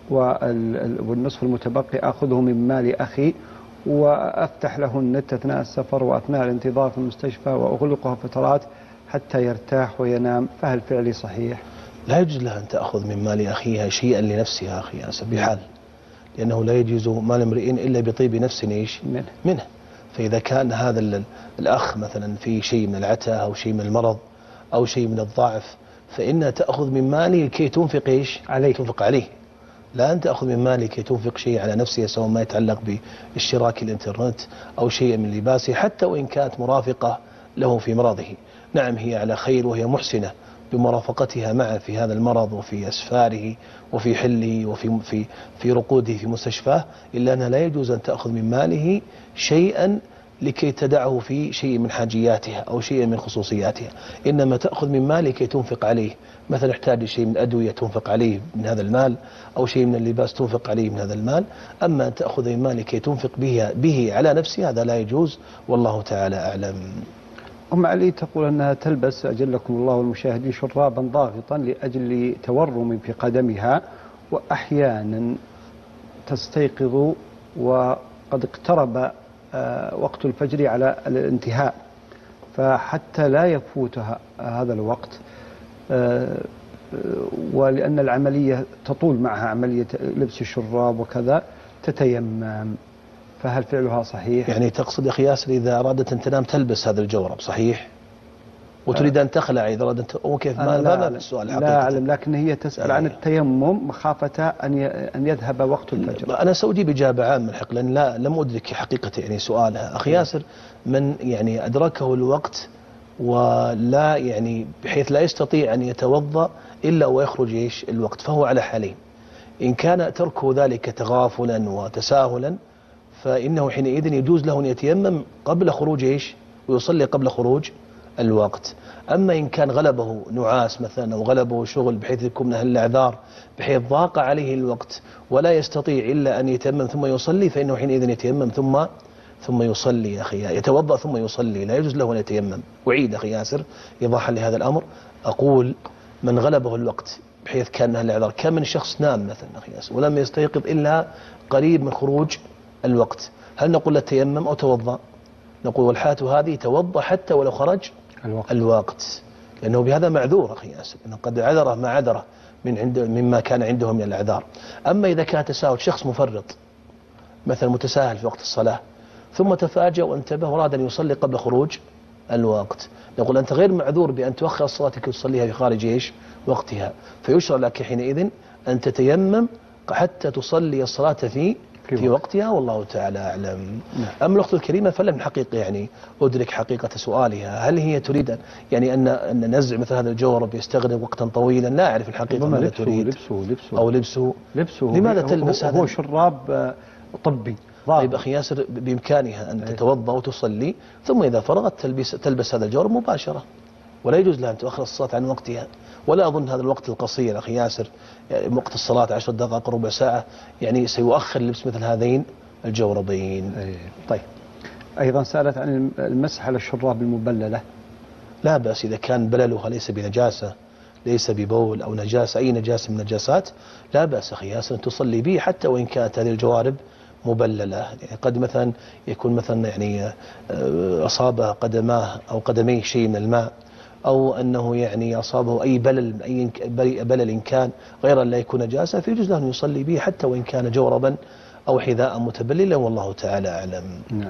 والنصف المتبقي آخذه من مال أخي وأفتح له النت أثناء السفر وأثناء الانتظار في المستشفى وأغلقه فترات حتى يرتاح وينام، فهل فعلي صحيح؟ لا يجوز لها أن تأخذ من مال أخيها شيئا لنفسها أخي ياسر بحال، لأنه لا يجوز مال امرئ إلا بطيب نفس إيش منه. منه فإذا كان هذا الأخ مثلا في شيء من العتا أو شيء من المرض أو شيء من الضعف فإنها تأخذ من ماله كي تنفق إيش عليه تنفق عليه، لا أن تأخذ من ماله كي تنفق شيء على نفسها سواء ما يتعلق باشتراك الإنترنت أو شيء من لباسه حتى وإن كانت مرافقة له في مرضه. نعم هي على خير وهي محسنة بمرافقتها معه في هذا المرض وفي أسفاره وفي حله وفي في في رقوده في مستشفاه، إلا أنها لا يجوز أن تأخذ من ماله شيئا لكي تدعه في شيء من حاجياتها أو شيء من خصوصياتها، إنما تأخذ من مال لكي تنفق عليه، مثلا احتاج شيء من أدوية تنفق عليه من هذا المال، أو شيء من اللباس تنفق عليه من هذا المال. أما أن تأخذ من مال لكي تنفق به, به على نفسها هذا لا يجوز، والله تعالى أعلم. أم علي تقول أنها تلبس أجلكم الله والمشاهدين شرابا ضاغطا لأجل تورم في قدمها، وأحيانا تستيقظ وقد اقترب وقت الفجر على الانتهاء، فحتى لا يفوتها هذا الوقت ولأن العملية تطول معها عملية لبس الشراب وكذا تتيمم، فهل فعلها صحيح؟ يعني تقصد أخي ياسر إذا أرادت أن تنام تلبس هذا الجورب صحيح؟ وتريد أن تخلع إذا أرادت أو كيف؟ ما هذا السؤال حقيقة. لا أعلم، لكن هي تسأل عن التيمم مخافة أن أن يذهب وقت الفجر. أنا سأجيب إجابة عامة الحق لأن لا لم أدرك حقيقة يعني سؤالها. أخي ياسر من يعني أدركه الوقت ولا يعني بحيث لا يستطيع أن يتوضأ إلا ويخرج إيش الوقت، فهو على حالين. إن كان تركه ذلك تغافلا وتساهلا فإنه حينئذ يجوز له أن يتيمم قبل خروج إيش ويصلي قبل خروج الوقت. أما إن كان غلبه نعاس مثلا أو غلبه شغل بحيث يكون من أهل الأعذار بحيث ضاق عليه الوقت ولا يستطيع إلا أن يتيمم ثم يصلي، فإنه حينئذ يتيمم ثم ثم يصلي. أخي يتوضأ ثم يصلي، لا يجوز له أن يتيمم. وعيد أخي ياسر إيضاحا لهذا الأمر، أقول من غلبه الوقت بحيث كان أهل الأعذار، كان من شخص نام مثلا أخي ياسر ولم يستيقظ إلا قريب من خروج الوقت، هل نقول له تيمم أو توضأ؟ نقول والحالة هذه توضأ حتى ولو خرج الوقت, الوقت. لأنه بهذا معذور أخي ياسر، إنه قد عذره ما عذره من عند مما كان عنده من الأعذار. أما إذا كان تساهل، شخص مفرط مثلا متساهل في وقت الصلاة ثم تفاجأ وانتبه وأراد أن يصلي قبل خروج الوقت، نقول أنت غير معذور بأن تؤخر صلاتك وتصليها في خارج إيش وقتها، فيشرع لك حينئذ أن تتيمم حتى تصلي الصلاة في في, في وقتها، والله تعالى أعلم. أما الأخت الكريمة فلم حقيقة يعني أدرك حقيقة سؤالها، هل هي تريد يعني أن أن نزع مثل هذا الجورب يستغرق وقتا طويلا؟ لا أعرف الحقيقة ماذا تريد. لبسه لبسه أو لبسه لبسه لماذا تلبس هذا؟ هو شراب طبي. طيب أخي ياسر بإمكانها أن تتوضأ وتصلي ثم إذا فرغت تلبس تلبس هذا الجورب مباشرة، ولا يجوز لها أن تؤخر الصلاة عن وقتها. ولا أظن هذا الوقت القصير أخي ياسر يعني وقت الصلاة عشر دقائق ربع ساعة يعني سيؤخر لبس مثل هذين الجوربين. طيب أيضا سألت عن المسح على الشراب المبللة. لا بأس إذا كان بللها ليس بنجاسة، ليس ببول أو نجاسة أي نجاسة من النجاسات، لا بأس أخي ياسر أن تصلي به حتى وإن كانت هذه الجوارب مبللة. يعني قد مثلا يكون مثلا يعني أصابه قدماه أو قدميه شيء من الماء، أو أنه يعني أصابه أي بلل أي بلل كان غير أن لا يكون نجاسة، فيجوز له أن يصلي به حتى وإن كان جوربا أو حذاء متبللا، والله تعالى أعلم. نعم.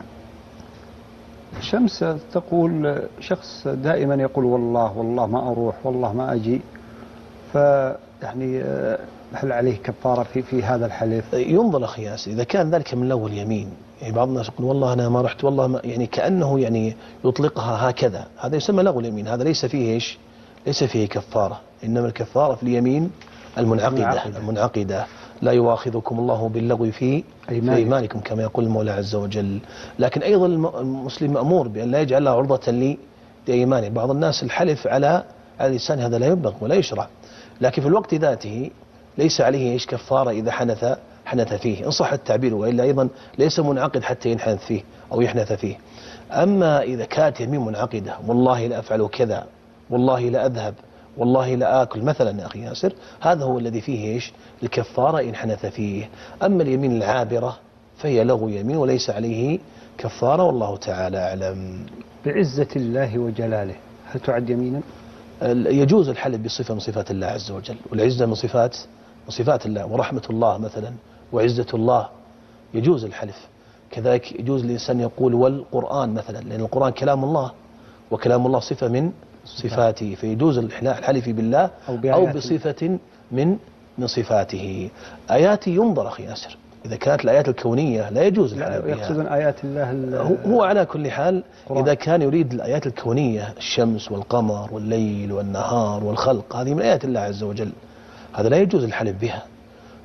شمس تقول شخص دائما يقول والله والله ما أروح والله ما أجي، فيعني هل عليه كفارة في في هذا الحلف؟ ينظر أخي ياسر إذا كان ذلك من لغو اليمين، يعني بعض الناس يقول والله أنا ما رحت والله ما يعني كأنه يعني يطلقها هكذا، هذا يسمى لغو اليمين، هذا ليس فيه إيش؟ ليس فيه كفارة، إنما الكفارة في اليمين المنعقدة المنعقدة, المنعقدة. لا يواخذكم الله باللغو في أيمانكم كما يقول المولى عز وجل. لكن أيضا المسلم مأمور بأن لا يجعلها عرضة لأيمانه. بعض الناس الحلف على على لسان هذا لا ينبغي ولا يشرع، لكن في الوقت ذاته ليس عليه إيش كفارة إذا حنث حنث فيه إن صح التعبير، وإلا أيضا ليس منعقد حتى ينحنث فيه أو يحنث فيه. أما إذا كانت يمين منعقدة والله لا أفعل كذا والله لا أذهب والله لا آكل مثلا يا أخي ياسر، هذا هو الذي فيه إيش الكفارة إن حنث فيه. أما اليمين العابرة فهي لغو يمين وليس عليه كفارة، والله تعالى أعلم. بعزة الله وجلاله هل تعد يمينا؟ يجوز الحلف بصفة من صفات الله عز وجل، والعزة من صفات من صفات الله، ورحمة الله مثلا وعزة الله يجوز الحلف. كذلك يجوز الإنسان يقول والقرآن مثلا، لأن القرآن كلام الله وكلام الله صفة من صفاته، فيجوز الحلف بالله أو, أو بصفة من من صفاته. آياته ينظر أخي ياسر، إذا كانت الآيات الكونية لا يجوز الحلف بها. يقصدون آيات الله هو على كل حال قرآن. إذا كان يريد الآيات الكونية الشمس والقمر والليل والنهار والخلق، هذه من آيات الله عز وجل، هذا لا يجوز الحلف بها.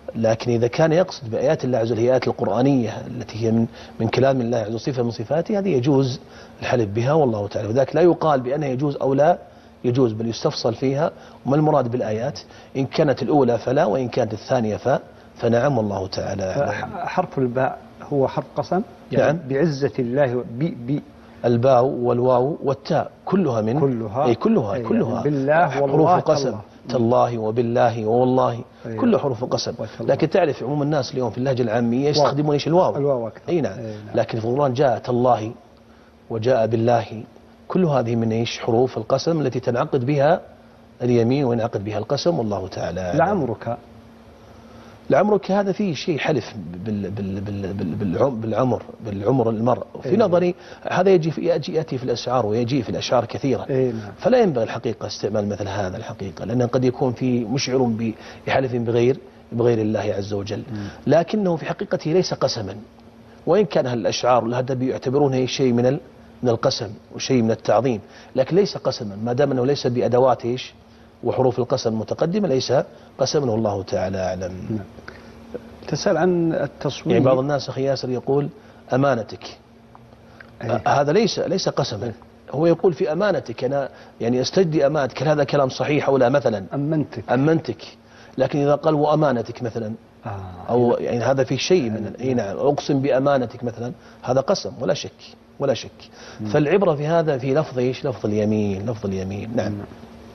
لكن إذا كان يقصد بآيات الله عز وجل هي آيات القرآنية التي هي من من كلام الله عز وجل صفة من صفاته، هذه يجوز الحلف بها والله تعالى. وذلك لا يقال بأنها يجوز أو لا يجوز، بل يستفصل فيها وما المراد بالآيات. إن كانت الأولى فلا، وإن كانت الثانية ف فنعم والله تعالى. حرف الباء هو حرف قسم يعني نعم. بعزة الله بي بي الباء والواو والتاء كلها من كلها أي كلها أي كلها بالله حروف والله قسم، تالله, تالله وبالله والله أي كل حروف قسم. وتالله. لكن تعرف عموم الناس اليوم في اللهجة العامية يستخدمون ايش الواو الواو أكثر. اي نعم. نعم. لكن في القرآن جاء تالله وجاء بالله، كل هذه من ايش حروف القسم التي تنعقد بها اليمين وينعقد بها القسم والله تعالى. لعمرك لعمرك هذا فيه شيء حلف بال بال بال بال بالعمر بالعمر بالعمر المرء. في نظري هذا يجي في يجي ياتي في الاشعار ويجي في الاشعار كثيرا. أي نعم. فلا ينبغي الحقيقه استعمال مثل هذا الحقيقه، لان قد يكون في مشعر بحلف بغير بغير الله عز وجل، لكنه في حقيقته ليس قسما، وان كان الاشعار الهدب يعتبرونه شيء من من القسم وشيء من التعظيم، لكن ليس قسما ما دام انه ليس بادوات ايش وحروف القسم المتقدمة، ليس قسما والله تعالى أعلم. نعم. تسأل عن التصوير. يعني بعض الناس أخي ياسر يقول أمانتك، أيه. هذا ليس ليس قسما. أيه. هو يقول في أمانتك أنا يعني أستجدي أمانتك، هل هذا كلام صحيح أو لا؟ مثلا أمنتك أمنتك، لكن إذا قال وأمانتك مثلا آه. أو يعني هذا في شيء من أي نعم أقسم بأمانتك مثلا، هذا قسم ولا شك ولا شك. م. فالعبرة في هذا في لفظ إيش؟ لفظ اليمين، لفظ اليمين. نعم. م.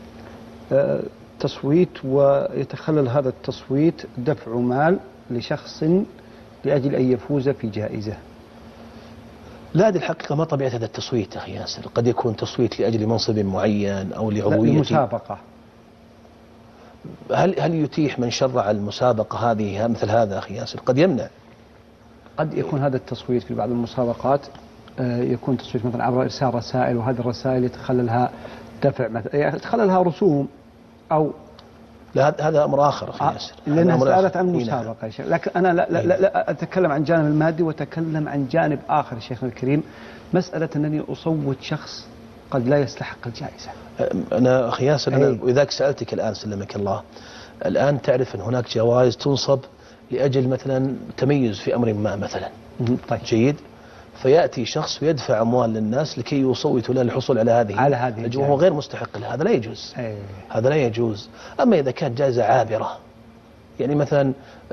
تصويت، ويتخلل هذا التصويت دفع مال لشخص لأجل أن يفوز في جائزة. لا، هذه الحقيقة ما طبيعة هذا التصويت أخي ياسر. قد يكون تصويت لأجل منصب معين أو لعضوية المسابقة. هل هل يتيح من شرع المسابقة هذه مثل هذا أخي ياسر؟ قد يمنع. قد يكون هذا التصويت في بعض المسابقات يكون تصويت مثلا عبر إرسال رسائل، وهذه الرسائل يتخللها دفع مثلا، يتخللها رسوم أو لا، هذا أمر آخر أخي ياسر. لأنها سألت عن مسابقة. لكن أنا لا, لا, لا, لا أتكلم عن جانب المادي، وأتكلم عن جانب آخر شيخنا الكريم، مسألة أنني أصوت شخص قد لا يستحق الجائزة. أنا أخي ياسر أنا وإذاك سألتك الآن سلمك الله، الآن تعرف أن هناك جوائز تنصب لأجل مثلا تميز في أمر ما مثلا. طيب. جيد. فيأتي شخص ويدفع أموال للناس لكي يصوتوا له للحصول على هذه على هذه وهو غير مستحق لها، هذا لا يجوز. أيه. هذا لا يجوز. أما إذا كانت جائزة عابرة، يعني مثلا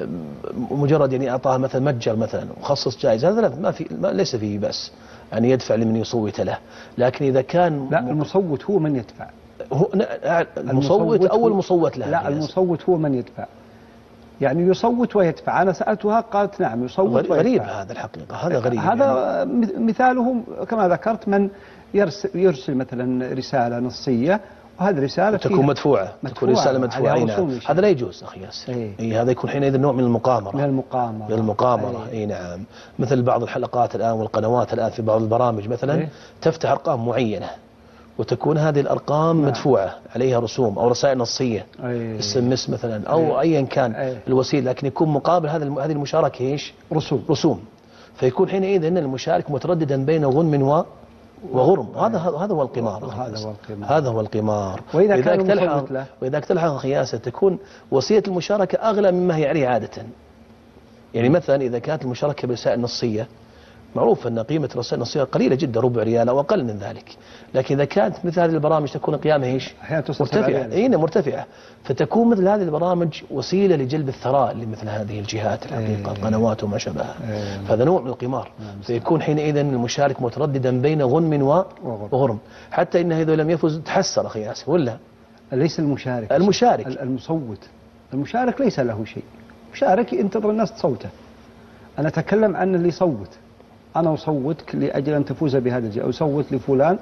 مجرد يعني أعطاه مثلا متجر مثلا وخصص جائزة، هذا ما في ما ليس فيه بأس يعني يدفع لمن يصوت له. لكن إذا كان لا، المصوت هو من يدفع. هو المصوت أو المصوت له. لا، المصوت هو من يدفع، يعني يصوت ويدفع. أنا سألتها قالت نعم يصوت ويدفع. غريب هذا الحقيقة، هذا غريب. هذا يعني مثاله كما ذكرت من يرسل, يرسل مثلا رسالة نصية، وهذه الرسالة تكون مدفوعة، تكون رسالة مدفوعة. نعم. هذا لا يجوز أخي ياسر. أي. أي هذا يكون حينئذ نوع من المقامرة. من المقامرة. من المقامرة. أي. أي نعم. مثل بعض الحلقات الآن والقنوات الآن في بعض البرامج مثلا أي. تفتح أرقام معينة وتكون هذه الأرقام نعم. مدفوعة عليها رسوم أو رسائل نصية، اس ام اس مثلا أو أي. أيا كان أي. الوسيلة، لكن يكون مقابل هذا هذه المشاركة ايش؟ رسوم. رسوم. فيكون حينئذ ان المشارك مترددا بين غنم و وغرم. هذا هذا هو القمار. هذا هو القمار. هذا هو القمار. وإذا كان تلحظ وإذا تلحظ خياسة تكون وسيلة المشاركة أغلى مما هي عليه عادة. يعني مثلا إذا كانت المشاركة برسائل نصية، معروف أن قيمة الرسائل النصية قليلة جدا، ربع ريال أو أقل من ذلك. لكن إذا كانت مثل هذه البرامج تكون قيامها إيش؟ مرتفعة. أي مرتفعة. فتكون مثل هذه البرامج وسيلة لجلب الثراء لمثل هذه الجهات الحقيقة، القنوات وما شابهها. فهذا نوع من القمار. فيكون حينئذ المشارك مترددا بين غنم وغرم، حتى إنه إذا لم يفز تحسر أخي ياسر. ولا ليس المشارك، المشارك المصوت. المشارك ليس له شيء، مشارك ينتظر الناس تصوته. أنا أتكلم عن اللي يصوت. أنا أصوت لأجل أن تفوز بهذا الجائزة، أصوت لفلان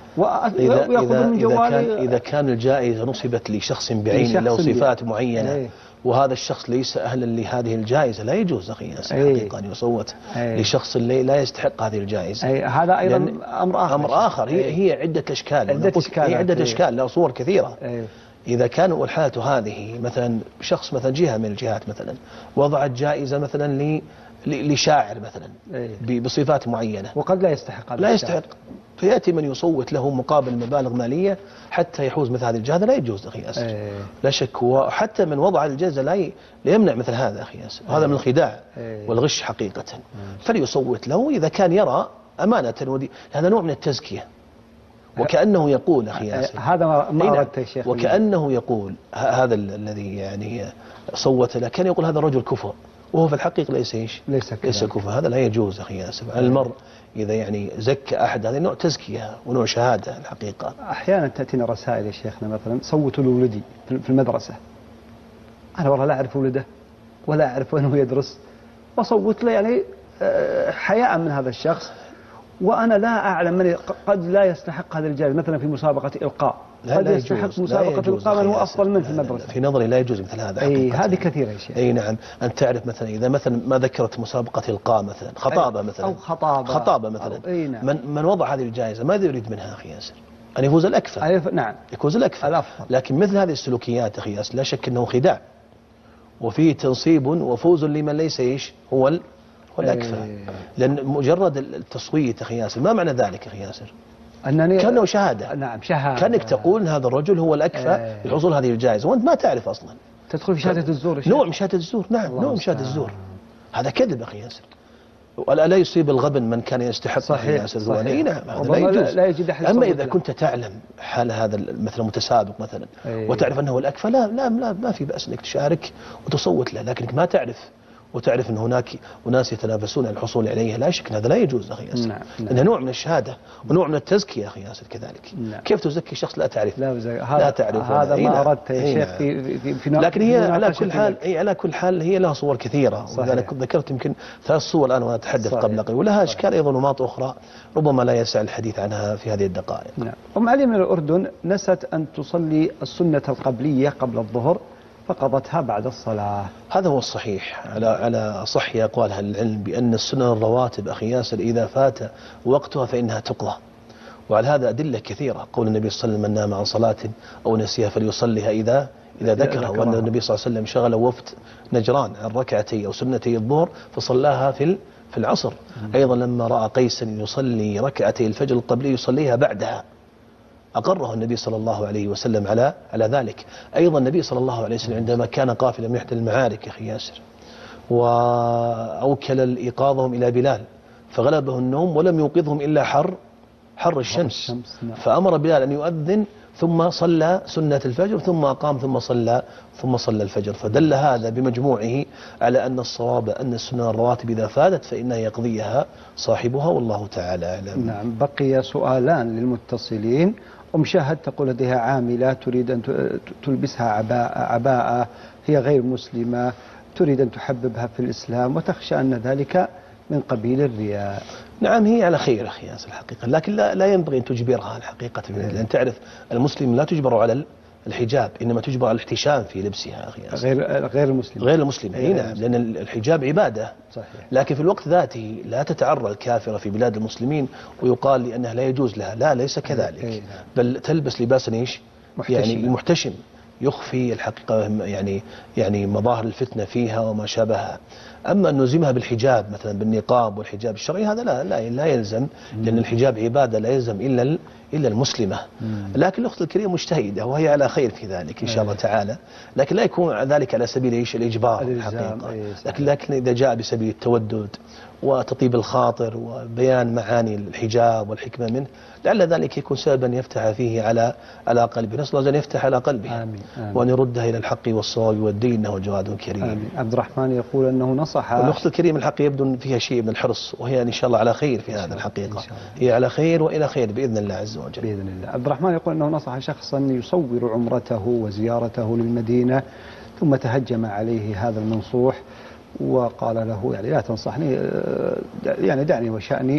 ويأخذ من جوالي. إذا, إذا كان الجائزة نصبت لشخص بعينه له صفات معينة ايه. وهذا الشخص ليس أهلا لهذه الجائزة، لا يجوز أخي ياسر ايه. حقيقة أن يصوت ايه. لشخص لا يستحق هذه الجائزة ايه. هذا أيضا أمر آخر. أمر آخر. هي, هي عدة أشكال. عدة أشكال. هي عدة أشكال لها صور كثيرة ايه. إذا كان الحالة هذه مثلا شخص مثلا جهة من الجهات مثلا وضعت جائزة مثلا لشاعر مثلا إيه. بصفات معينة، وقد لا يستحق هذا لا يستحق، فيأتي من يصوت له مقابل مبالغ مالية حتى يحوز مثل هذه الجائزة، لا يجوز أخي ياسر. إيه. لا شك، وحتى من وضع الجائزة لا ي... لا يمنع مثل هذا أخي ياسر. إيه. هذا من الخداع إيه. والغش حقيقة. مم. فليصوت له إذا كان يرى أمانة، ودي هذا نوع من التزكية، وكأنه يقول أخي ياسر، هذا ما أردت يا شيخ، وكأنه يقول هذا الذي يعني صوت له كان يقول هذا الرجل كفء، وهو في الحقيقة ليس ايش؟ ليس ليس كفء. هذا لا يجوز أخي ياسر. على المرء إذا يعني زكى أحد، هذا نوع تزكية ونوع شهادة الحقيقة. أحيانا تأتينا رسائل يا شيخنا مثلا صوتوا لولدي في المدرسة، أنا والله لا أعرف ولده ولا أعرف وين هو يدرس، وصوت له يعني حياء من هذا الشخص، وأنا لا أعلم من قد لا يستحق هذا الجائزة، مثلا في مسابقة إلقاء لا قد لا يستحق مسابقة إلقاء من هو أفضل منه في المدرسة. في نظري لا يجوز مثل هذا. أي هذه كثيرة يا شيخ. أي نعم. أن تعرف مثلا إذا مثلا ما ذكرت مسابقة إلقاء مثلا خطابة مثلا أو خطابة خطابة مثلا، أي نعم. من من وضع هذه الجائزة ماذا يريد منها أخي ياسر؟ أن يفوز الأكفأ. أي نعم. يفوز الأكفأ الأفضل. لكن مثل هذه السلوكيات أخي ياسر لا شك أنه خداع، وفيه تنصيب وفوز لمن ليس إيش هو ال والأكفأ. أيه. لأن مجرد التصويت أخي ياسر ما معنى ذلك أخي ياسر؟ أنني كأنه شهادة. نعم شهادة. كأنك تقول إن هذا الرجل هو الأكفأ أيه. لحصول هذه الجائزة وأنت ما تعرف أصلا. تدخل في شهادة الزور. نوع من شهادة الزور. نعم نوع من شهادة الزور. هذا كذب أخي ياسر. ولا يصيب الغبن من كان يستحق. صحيح صحيح. نعم هذا لا يجوز. لا يجد أحد. أما إذا كنت تعلم حال هذا مثلا متسابق مثلا أيه. وتعرف أنه الأكفأ، لا لا لا ما في بأس أنك تشارك وتصوت له، لكنك ما تعرف وتعرف أن هناك أناس يتنافسون على الحصول عليها، لا شك هذا لا يجوز أخي ياسر. نعم. إنه نوع من الشهادة ونوع من التزكية أخي ياسر كذلك. نعم. كيف تزكي شخص لا تعرف؟ لا, لا تعرف. هذا ما أردت يا شيخ في في, في لكن هي على كل حال هي على كل حال هي لها صور كثيرة، ولذلك ذكرت يمكن ثلاث صور الآن وأنا أتحدث قبل قليل، ولها أشكال أيضا ونماط أخرى ربما لا يسع الحديث عنها في هذه الدقائق. نعم. أم علي من الأردن نست أن تصلي السنة القبلية قبل الظهر فقضتها بعد الصلاة. هذا هو الصحيح على على صح أقوال أهل العلم بأن السنن الرواتب أخي ياسر إذا فات وقتها فإنها تقضى، وعلى هذا أدلة كثيرة. قول النبي صلى الله عليه وسلم من نام عن صلاة أو نسيها فليصليها إذا إذا ذكرها، وأن النبي صلى الله عليه وسلم شغل وفد نجران عن ركعتي أو سنتي الظهر فصلاها في في العصر. أيضا لما رأى قيسا يصلي ركعتي الفجر القبلي يصليها بعدها أقره النبي صلى الله عليه وسلم على على ذلك. أيضا النبي صلى الله عليه وسلم عندما كان قافلا من إحدى المعارك أخي ياسر وأوكل إيقاظهم إلى بلال فغلبه النوم ولم يوقظهم إلا حر حر الشمس، فأمر بلال أن يؤذن ثم صلى سنة الفجر ثم أقام ثم صلى ثم صلى الفجر. فدل هذا بمجموعه على أن الصواب أن السنة الرواتب إذا فاتت فإنها يقضيها صاحبها والله تعالى أعلم. نعم. بقي سؤالان للمتصلين. أم شهد تقول لديها عاملة تريد أن تلبسها عباءة, عباءة هي غير مسلمة، تريد أن تحببها في الإسلام وتخشى أن ذلك من قبيل الرياء. نعم هي على خير أخي ياسر الحقيقة، لكن لا, لا ينبغي أن تجبرها الحقيقة، لأن تعرف المسلم لا تجبر على الحجاب، إنما تجبر على الاحتشام في لبسها أخي ياسر. غير غير المسلم غير المسلم أي نعم، لأن الحجاب عبادة. صحيح. لكن في الوقت ذاته لا تتعرى الكافرة في بلاد المسلمين ويقال لأنها لا يجوز لها، لا ليس كذلك، بل تلبس لباسا ايش يعني محتشم يخفي الحقيقة يعني يعني مظاهر الفتنة فيها وما شابهها. أما أن نلزمها بالحجاب مثلا بالنقاب والحجاب الشرعي هذا لا لا, لا يلزم، لأن الحجاب عبادة لا يلزم إلا إلا المسلمة. لكن الأخت الكريمة مجتهدة وهي على خير في ذلك إن شاء الله تعالى، لكن لا يكون ذلك على سبيل إيش الإجبار الحقيقة، لكن لكن إذا جاء بسبيل التودد وتطيب الخاطر وبيان معاني الحجاب والحكمة منه لعل ذلك يكون سببا يفتح فيه على على قلبه. نسأل الله أن يفتح على قلبه آمين. آمين. وأن يردها إلى الحق والصواب والدين إنه جواد كريم آمين. عبد الرحمن يقول أنه نصح الأخت الكريمة الحق يبدو فيها شيء من الحرص، وهي إن شاء الله على خير في هذا الحقيقة، هي على خير وإلى خير بإذن الله عز وجل بإذن الله. عبد الرحمن يقول أنه نصح شخصا يصور عمرته وزيارته للمدينة ثم تهجم عليه هذا المنصوح وقال له يعني لا تنصحني يعني دعني وشأني.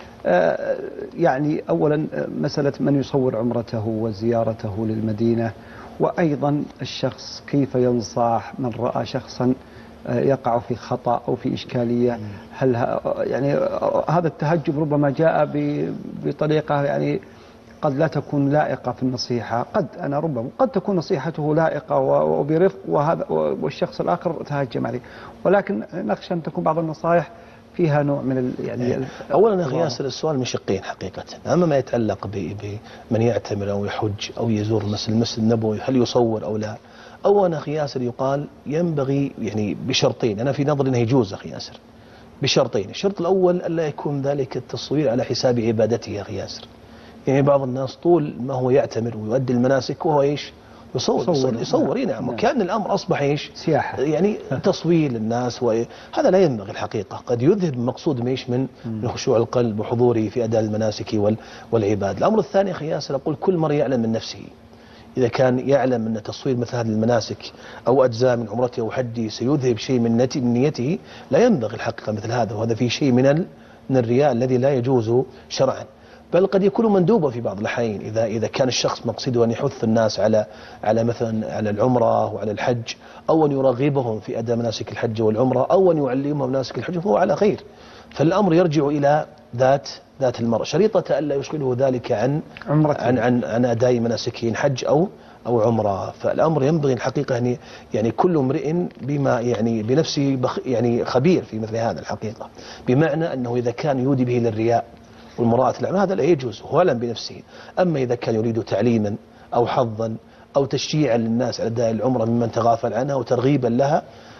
يعني أولا مسألة من يصور عمرته وزيارته للمدينة، وأيضا الشخص كيف ينصح من رأى شخصا يقع في خطأ أو في إشكالية. هل يعني هذا التهجم ربما جاء بطريقة يعني قد لا تكون لائقة في النصيحة، قد أنا ربما قد تكون نصيحته لائقة وبرفق وهذا والشخص الآخر تهجم عليه، ولكن نخشى أن تكون بعض النصائح فيها نوع من ال يعني أولا يا أخي ياسر السؤال من شقين حقيقة. أما ما يتعلق بمن يعتمر أو يحج أو يزور المسجد النبوي هل يصور أو لا، أولا أخي ياسر يقال ينبغي يعني بشرطين، أنا في نظري أنه يجوز أخي ياسر بشرطين. الشرط الأول ألا يكون ذلك التصوير على حساب عبادته يا أخي ياسر. يعني بعض الناس طول ما هو يعتمر ويؤدي المناسك وهو إيش يصور يصور, يصور. نعم, نعم. وكأن الأمر أصبح إيش سياحة، يعني تصوير للناس، وهذا لا ينبغي الحقيقة. قد يذهب مقصود ميش من خشوع القلب وحضوره في أداء المناسك والعباد. الأمر الثاني أخي ياسر أقول كل مرء يعلم من نفسه، إذا كان يعلم أن تصوير مثل هذه المناسك أو أجزاء من عمرته أو حجه سيذهب شيء من نيته لا ينبغي الحقيقة مثل هذا، وهذا فيه شيء من من الرياء الذي لا يجوز شرعا، بل قد يكون مندوبا في بعض الأحيان. إذا إذا كان الشخص مقصده أن يحث الناس على على مثلا على العمرة وعلى الحج، أو أن يرغبهم في أداء مناسك الحج والعمرة، أو أن يعلمهم مناسك الحج، فهو على خير. فالأمر يرجع إلى ذات ذات المرء، شريطة ألا يشغله ذلك عن عن عن, عن أداء مناسكه حج أو أو عمرة. فالأمر ينبغي الحقيقة أن يعني كل امرئ بما يعني بنفسه يعني خبير في مثل هذا الحقيقة، بمعنى أنه إذا كان يودي به للرياء والمراءة الأعمال هذا لا يجوز، هو أعلم بنفسه. أما إذا كان يريد تعليما أو حظا أو تشجيعا للناس على أداء العمرة ممن تغافل عنها وترغيبا لها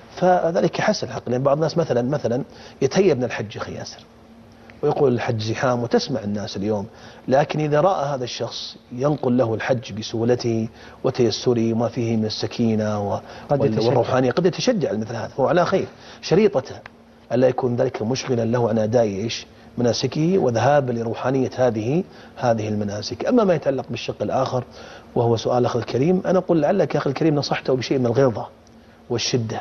فذلك حسن حق. لأن بعض الناس مثلا مثلا يتهيب من الحج أخي ياسر ويقول الحج زحام وتسمع الناس اليوم، لكن إذا رأى هذا الشخص ينقل له الحج بسهولته وتيسره وما فيه من السكينة والروحانية قد يتشجع مثل هذا، فهو على خير. شريطته ألا يكون ذلك مشغلا له عن أداء إيش مناسكه وذهاب لروحانية هذه هذه المناسك. أما ما يتعلق بالشق الآخر وهو سؤال أخي الكريم، أنا أقول لعلك يا أخي الكريم نصحته بشيء من الغلظة والشدة،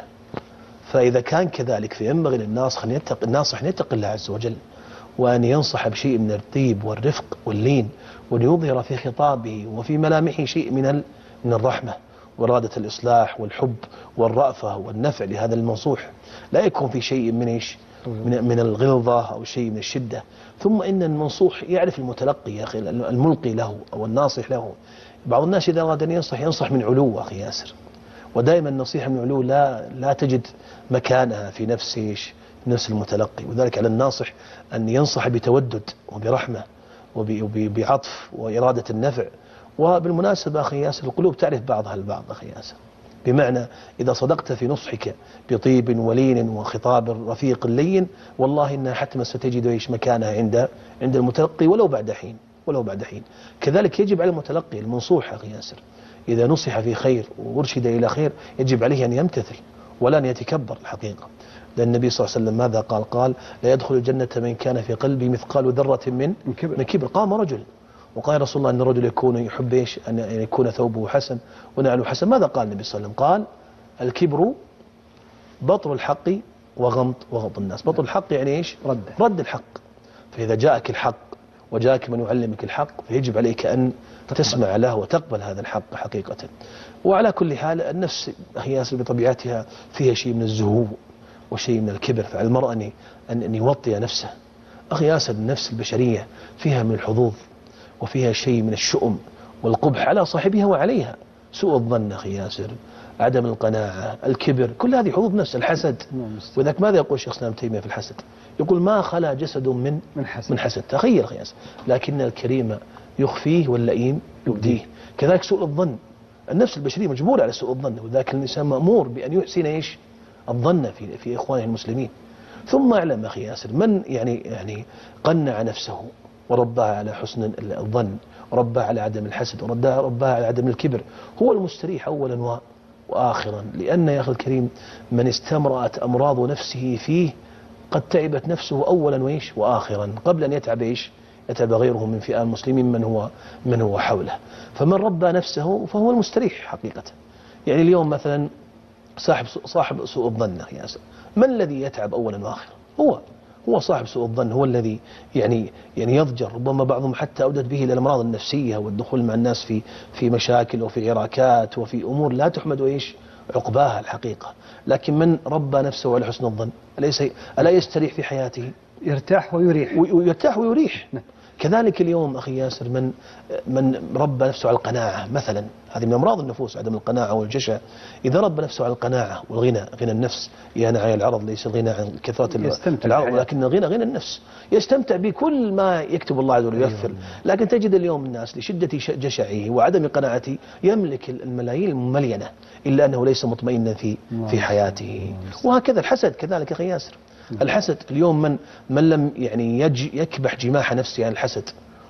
فإذا كان كذلك فينبغي للناصح أن يتق الناصح أن يتقي الله عز وجل، وأن ينصح بشيء من الطيب والرفق واللين، وأن يظهر في خطابه وفي ملامحه شيء من من الرحمة وإرادة الإصلاح والحب والرأفة والنفع لهذا المنصوح، لا يكون في شيء من إيش من, من الغلظة أو شيء من الشدة. ثم إن المنصوح يعرف المتلقي يا أخي الملقي له أو الناصح له. بعض الناس إذا أراد أن ينصح ينصح من علو أخي ياسر، ودائما النصيحة من علو لا لا تجد مكانها في نفس إيش نفس المتلقي. وذلك على الناصح أن ينصح بتودد وبرحمة وبعطف وإرادة النفع. وبالمناسبة أخي ياسر القلوب تعرف بعضها البعض أخي ياسر، بمعنى إذا صدقت في نصحك بطيب ولين وخطاب رفيق لين والله إنها حتما ستجد إيش مكانها عند عند المتلقي ولو بعد حين ولو بعد حين. كذلك يجب على المتلقي المنصوح أخي ياسر إذا نصح في خير وارشد إلى خير يجب عليه أن يمتثل ولا أن يتكبر الحقيقة. لأن النبي صلى الله عليه وسلم ماذا قال؟ قال لا يدخل الجنة من كان في قلبه مثقال ذرة من من كبر. من كبر. قام رجل وقال رسول الله أن الرجل يكون يحب إيش أن يكون ثوبه حسن ونعله حسن. ماذا قال النبي صلى الله عليه وسلم؟ قال الكبر بطر الحق وغمط وغمط الناس. بطر الحق يعني إيش؟ رد رد الحق. فإذا جاءك الحق وجاءك من يعلمك الحق فيجب عليك أن تسمع له وتقبل هذا الحق حقيقة. وعلى كل حال النفس هي بطبيعتها فيها شيء من الزهو وشيء من الكبر، فعلى المرء أن أن يوطي نفسه. أخي ياسر النفس البشرية فيها من الحظوظ وفيها شيء من الشؤم والقبح على صاحبها وعليها، سوء الظن أخي ياسر، عدم القناعة، الكبر، كل هذه حظوظ نفس. الحسد، وذاك ماذا يقول شيخ الإسلام ابن تيمية في الحسد؟ يقول ما خلا جسد من من حسد, من حسد. تخيل أخي ياسر، لكن الكريم يخفيه واللئيم يبديه. كذلك سوء الظن، النفس البشرية مجبورة على سوء الظن، وذاك الإنسان مأمور بأن يحسن إيش الظن في في إخوانه المسلمين. ثم اعلم أخي ياسر من يعني يعني قنع نفسه وربها على حسن الظن وربها على عدم الحسد وربها على عدم الكبر هو المستريح أولا وآخرا. لأن يا أخي الكريم من استمرأت أمراض نفسه فيه قد تعبت نفسه أولا وإيش وآخرا قبل أن يتعب إيش يتعب غيره من فئة المسلمين من هو من هو حوله. فمن ربى نفسه فهو المستريح حقيقة. يعني اليوم مثلا صاحب صاحب سوء الظن يا ياسر، من الذي يتعب أولا وآخرا؟ هو هو صاحب سوء الظن، هو الذي يعني يعني يضجر. ربما بعضهم حتى أودت به إلى الأمراض النفسية والدخول مع الناس في في مشاكل وفي عراكات وفي أمور لا تحمد إيش عقباها الحقيقة. لكن من ربى نفسه على حسن الظن أليس ألا يستريح في حياته؟ يرتاح ويريح ويرتاح ويريح. كذلك اليوم أخي ياسر من من ربى نفسه على القناعة مثلا، هذه من أمراض النفوس عدم القناعة والجشع. إذا ربى نفسه على القناعة والغنى، غنى النفس، ينعي العرض ليس الغنى عن كثرة العرض ولكن الغنى غنى النفس، يستمتع بكل ما يكتب الله عز وجل ويغفر. لكن تجد اليوم الناس لشدة جشعه وعدم قناعته يملك الملايين الملينة إلا أنه ليس مطمئنا في في حياته. وهكذا الحسد كذلك أخي ياسر، الحسد اليوم من من لم يعني يج يكبح جماح نفسه عن الحسد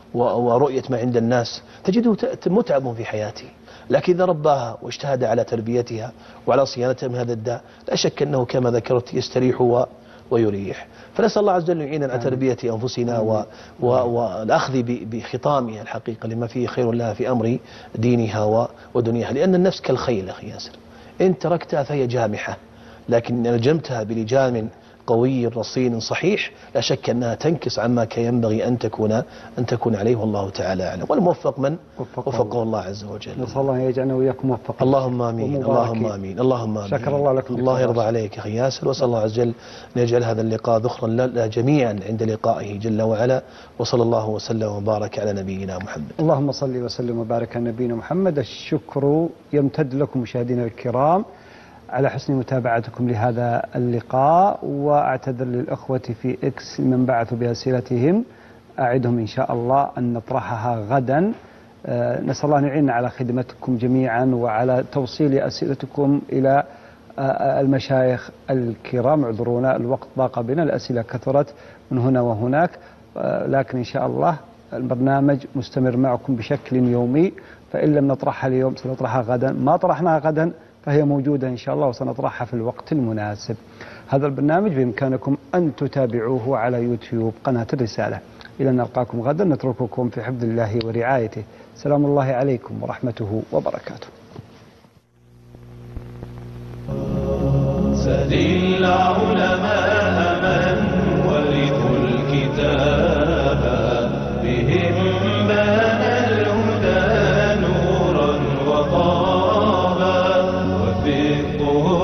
ورؤية ما عند الناس تجده متعب في حياته. لكن إذا رباها واجتهد على تربيتها وعلى صيانتها من هذا الداء لا شك أنه كما ذكرت يستريح ويريح. فنسأل الله عز وجل يعيننا على تربية أنفسنا و و والأخذ بخطامها الحقيقة لما فيه خير لها في أمر دينها ودنياها. لأن النفس كالخيل أخي ياسر، إن تركتها فهي جامحة، لكن إن لجمتها بلجام قوي رصين صحيح لا شك أنها تنكس عما كان ينبغي أن تكون أن تكون عليه، والله تعالى أعلم. والموفق من وفقه الله عز وجل. نسأل الله يجعلنا وإياكم موفقين. اللهم آمين اللهم آمين اللهم آمين. شكر الله لكم. الله يرضى عليك أخي ياسر، وصلى الله عز وجل أن يجعل هذا اللقاء ذخرا لنا جميعا عند لقائه جل وعلا، وصلى الله وسلم وبارك على نبينا محمد. اللهم صل وسلم وبارك على نبينا محمد. الشكر يمتد لكم مشاهدينا الكرام على حسن متابعتكم لهذا اللقاء، وأعتذر للأخوة في إكس من بعثوا بأسئلتهم، أعدهم إن شاء الله أن نطرحها غدا. أه نسأل الله أن يعيننا على خدمتكم جميعا وعلى توصيل أسئلتكم إلى أه المشايخ الكرام. اعذرونا الوقت ضاق بنا، الأسئلة كثرت من هنا وهناك، أه لكن إن شاء الله البرنامج مستمر معكم بشكل يومي، فإن لم نطرحها اليوم سنطرحها غدا، ما طرحناها غدا فهي موجودة إن شاء الله وسنطرحها في الوقت المناسب. هذا البرنامج بإمكانكم أن تتابعوه على يوتيوب قناة الرسالة. إلى أن نلقاكم غدا نترككم في حفظ الله ورعايته. سلام الله عليكم ورحمته وبركاته. سل العلماء من ورثوا الكتاب بهم بان الهدى نورا وطابا وفقه